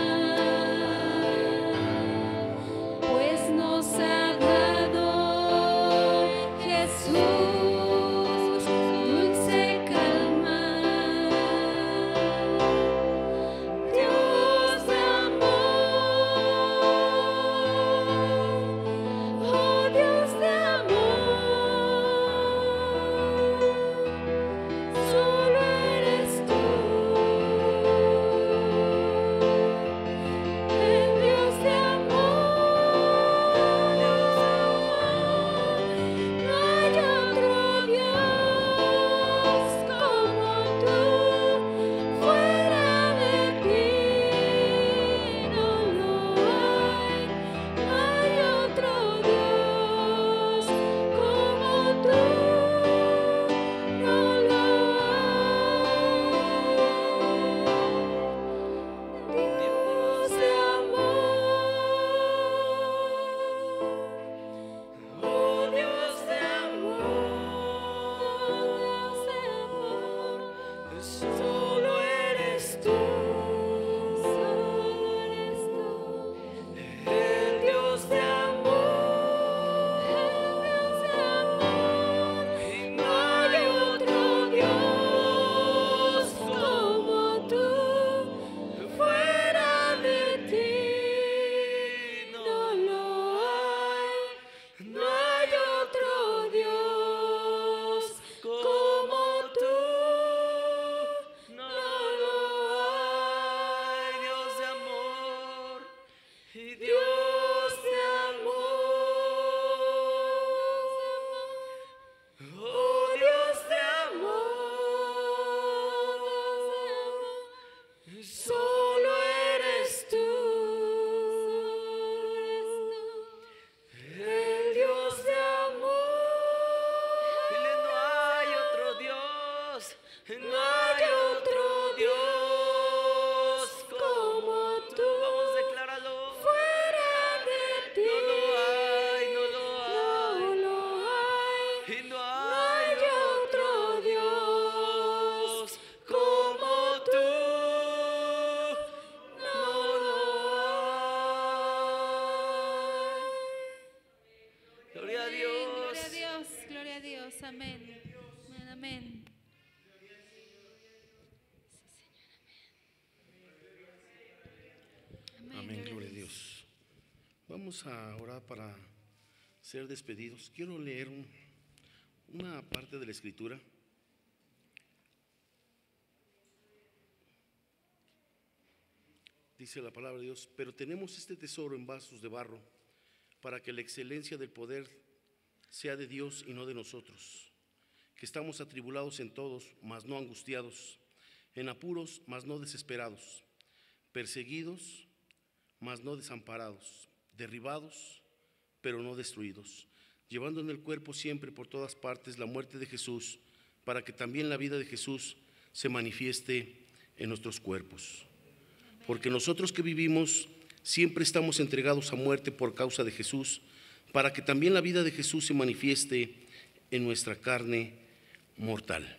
[SPEAKER 3] pues nos ha dado Jesús dulce calma. Dios de amor, oh Dios de amor, solo eres tú, el Dios de amor. No hay otro Dios como tú, fuera de ti no lo hay. No hay otro Dios como tú, no lo hay. Dios de amor, oh Dios de amor, solo eres tú, el Dios de amor, y no hay otro Dios como tú, fuera de ti no lo hay. No hay otro Dios como tú, no lo hay. Dios de amor y Dios de amor, oh Dios de amor, solo eres tú, el Dios Gloria a
[SPEAKER 4] Amén,
[SPEAKER 3] Dios.
[SPEAKER 4] gloria a Dios, gloria a Dios. Amén. Amén, amén.
[SPEAKER 13] Amén, gloria a Dios. Vamos a orar para ser despedidos. Quiero leer una parte de la Escritura. Dice la palabra de Dios: pero tenemos este tesoro en vasos de barro, para que la excelencia del poder sea de Dios y no de nosotros, que estamos atribulados en todos, mas no angustiados, en apuros, mas no desesperados, perseguidos, mas no desamparados, derribados, pero no destruidos, llevando en el cuerpo siempre por todas partes la muerte de Jesús, para que también la vida de Jesús se manifieste en nuestros cuerpos. Porque nosotros que vivimos siempre estamos entregados a muerte por causa de Jesús, para que también la vida de Jesús se manifieste en nuestra carne mortal.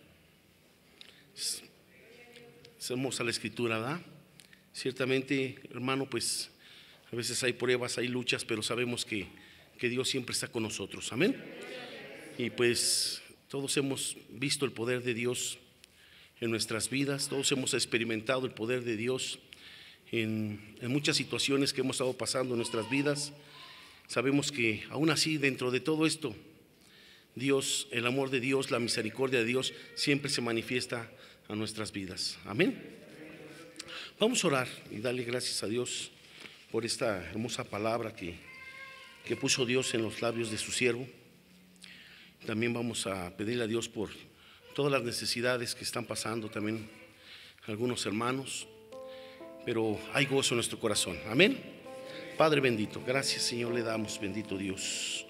[SPEAKER 13] Es hermosa la Escritura, ¿verdad? Ciertamente, hermano, pues a veces hay pruebas, hay luchas, pero sabemos que Dios siempre está con nosotros. Amén. Y pues todos hemos visto el poder de Dios en nuestras vidas, todos hemos experimentado el poder de Dios en muchas situaciones que hemos estado pasando en nuestras vidas. Sabemos que aún así, dentro de todo esto, Dios, el amor de Dios, la misericordia de Dios siempre se manifiesta a nuestras vidas. Amén. Vamos a orar y darle gracias a Dios por esta hermosa palabra que puso Dios en los labios de su siervo. También vamos a pedirle a Dios por todas las necesidades que están pasando también algunos hermanos, pero hay gozo en nuestro corazón. Amén. Padre bendito, gracias, Señor, le damos, bendito Dios.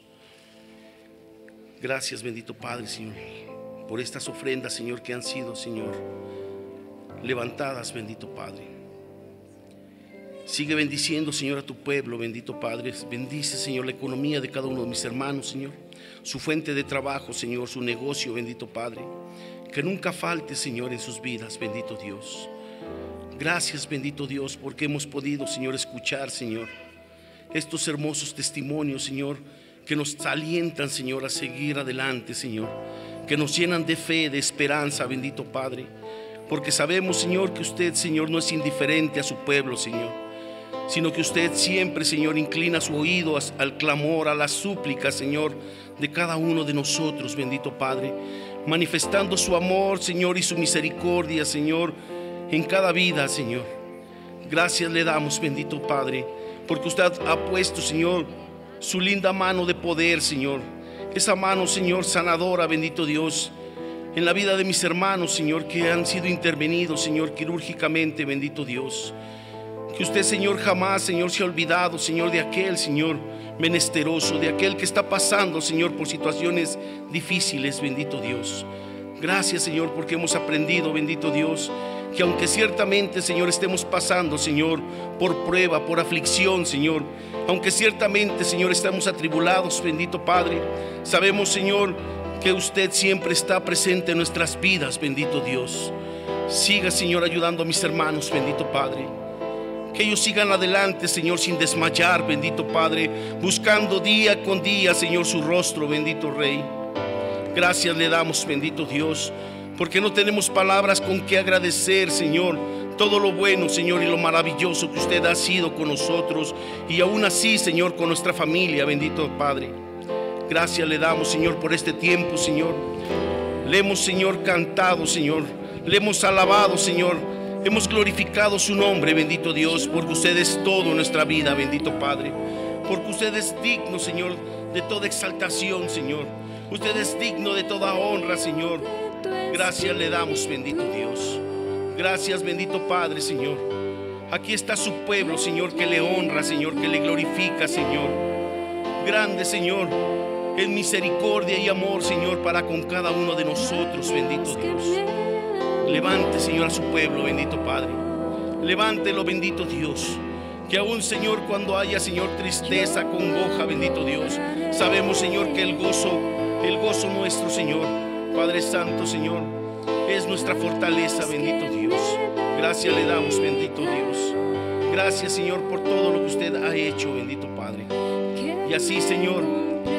[SPEAKER 13] Gracias, bendito Padre, Señor, por estas ofrendas, Señor, que han sido, Señor, levantadas, bendito Padre. Sigue bendiciendo, Señor, a tu pueblo, bendito Padre. Bendice, Señor, la economía de cada uno de mis hermanos, Señor, su fuente de trabajo, Señor, su negocio, bendito Padre. Que nunca falte, Señor, en sus vidas, bendito Dios. Gracias, bendito Dios, porque hemos podido, Señor, escuchar, Señor, estos hermosos testimonios, Señor, que nos alientan, Señor, a seguir adelante, Señor, que nos llenan de fe, de esperanza, bendito Padre, porque sabemos, Señor, que usted, Señor, no es indiferente a su pueblo, Señor, sino que usted siempre, Señor, inclina su oído al clamor, a la súplica, Señor, de cada uno de nosotros, bendito Padre, manifestando su amor, Señor, y su misericordia, Señor, en cada vida, Señor. Gracias le damos, bendito Padre, porque usted ha puesto, Señor, su linda mano de poder, Señor, esa mano, Señor, sanadora, bendito Dios, en la vida de mis hermanos, Señor, que han sido intervenidos, Señor, quirúrgicamente, bendito Dios. Que usted, Señor, jamás, Señor, se ha olvidado, Señor, de aquel, Señor, menesteroso, de aquel que está pasando, Señor, por situaciones difíciles, bendito Dios. Gracias, Señor, porque hemos aprendido, bendito Dios, que aunque ciertamente, Señor, estemos pasando, Señor, por prueba, por aflicción, Señor, aunque ciertamente, Señor, estamos atribulados, bendito Padre, sabemos, Señor, que usted siempre está presente en nuestras vidas, bendito Dios. Siga, Señor, ayudando a mis hermanos, bendito Padre. Que ellos sigan adelante, Señor, sin desmayar, bendito Padre, buscando día con día, Señor, su rostro, bendito Rey. Gracias le damos, bendito Dios, porque no tenemos palabras con que agradecer, Señor, todo lo bueno, Señor, y lo maravilloso que usted ha sido con nosotros, y aún así, Señor, con nuestra familia, bendito Padre. Gracias le damos, Señor, por este tiempo, Señor. Le hemos, Señor, cantado, Señor, le hemos alabado, Señor, hemos glorificado su nombre, bendito Dios, porque usted es todo en nuestra vida, bendito Padre, porque usted es digno, Señor, de toda exaltación, Señor. Usted es digno de toda honra, Señor. Gracias le damos, bendito Dios. Gracias, bendito Padre, Señor. Aquí está su pueblo, Señor, que le honra, Señor, que le glorifica, Señor. Grande, Señor, en misericordia y amor, Señor, para con cada uno de nosotros, bendito Dios. Levante, Señor, a su pueblo, bendito Padre. Levántelo, bendito Dios. Que aún, Señor, cuando haya, Señor, tristeza, congoja, bendito Dios, sabemos, Señor, que el gozo nuestro, Señor, Padre Santo, Señor, es nuestra fortaleza, bendito Dios. Gracias le damos, bendito Dios. Gracias, Señor, por todo lo que usted ha hecho, bendito Padre. Y así, Señor,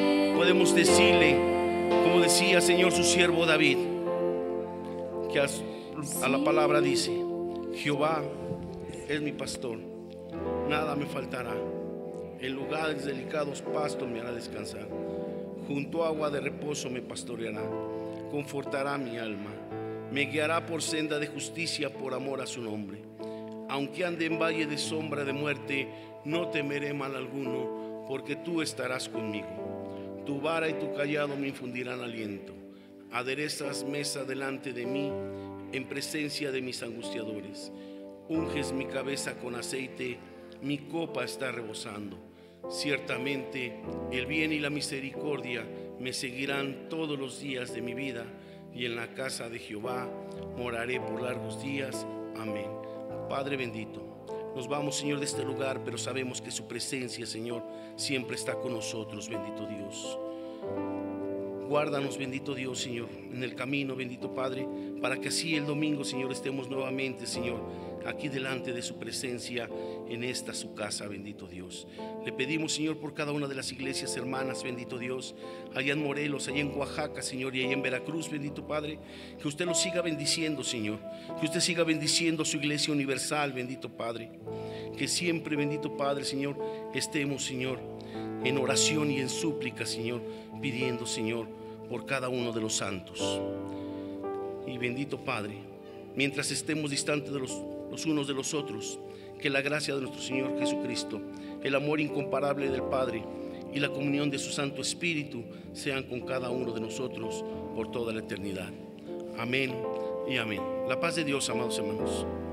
[SPEAKER 13] podemos decirle, como decía, Señor, su siervo David, que a la palabra dice: Jehová es mi pastor, nada me faltará. En lugares delicados pastos me hará descansar. Junto a agua de reposo me pastoreará. Confortará mi alma. Me guiará por senda de justicia por amor a su nombre. Aunque ande en valle de sombra de muerte, no temeré mal alguno, porque tú estarás conmigo. Tu vara y tu callado me infundirán aliento. Aderezas mesa delante de mí, en presencia de mis angustiadores. Unges mi cabeza con aceite, mi copa está rebosando. Ciertamente el bien y la misericordia me seguirán todos los días de mi vida, y en la casa de Jehová moraré por largos días. Amén. Padre bendito, nos vamos, Señor, de este lugar, pero sabemos que su presencia, Señor, siempre está con nosotros, bendito Dios. Guárdanos, bendito Dios, Señor, en el camino, bendito Padre, para que así el domingo, Señor, estemos nuevamente, Señor, aquí delante de su presencia, en esta su casa, bendito Dios. Le pedimos, Señor, por cada una de las iglesias hermanas, bendito Dios, allá en Morelos, allá en Oaxaca, Señor, y allá en Veracruz, bendito Padre, que usted los siga bendiciendo, Señor, que usted siga bendiciendo su iglesia universal, bendito Padre, que siempre, bendito Padre, Señor, estemos, Señor, en oración y en súplica, Señor, pidiendo, Señor, por cada uno de los santos. Y bendito Padre, mientras estemos distantes de los unos de los otros, que la gracia de nuestro Señor Jesucristo, el amor incomparable del Padre y la comunión de su Santo Espíritu sean con cada uno de nosotros por toda la eternidad. Amén y amén. La paz de Dios, amados hermanos.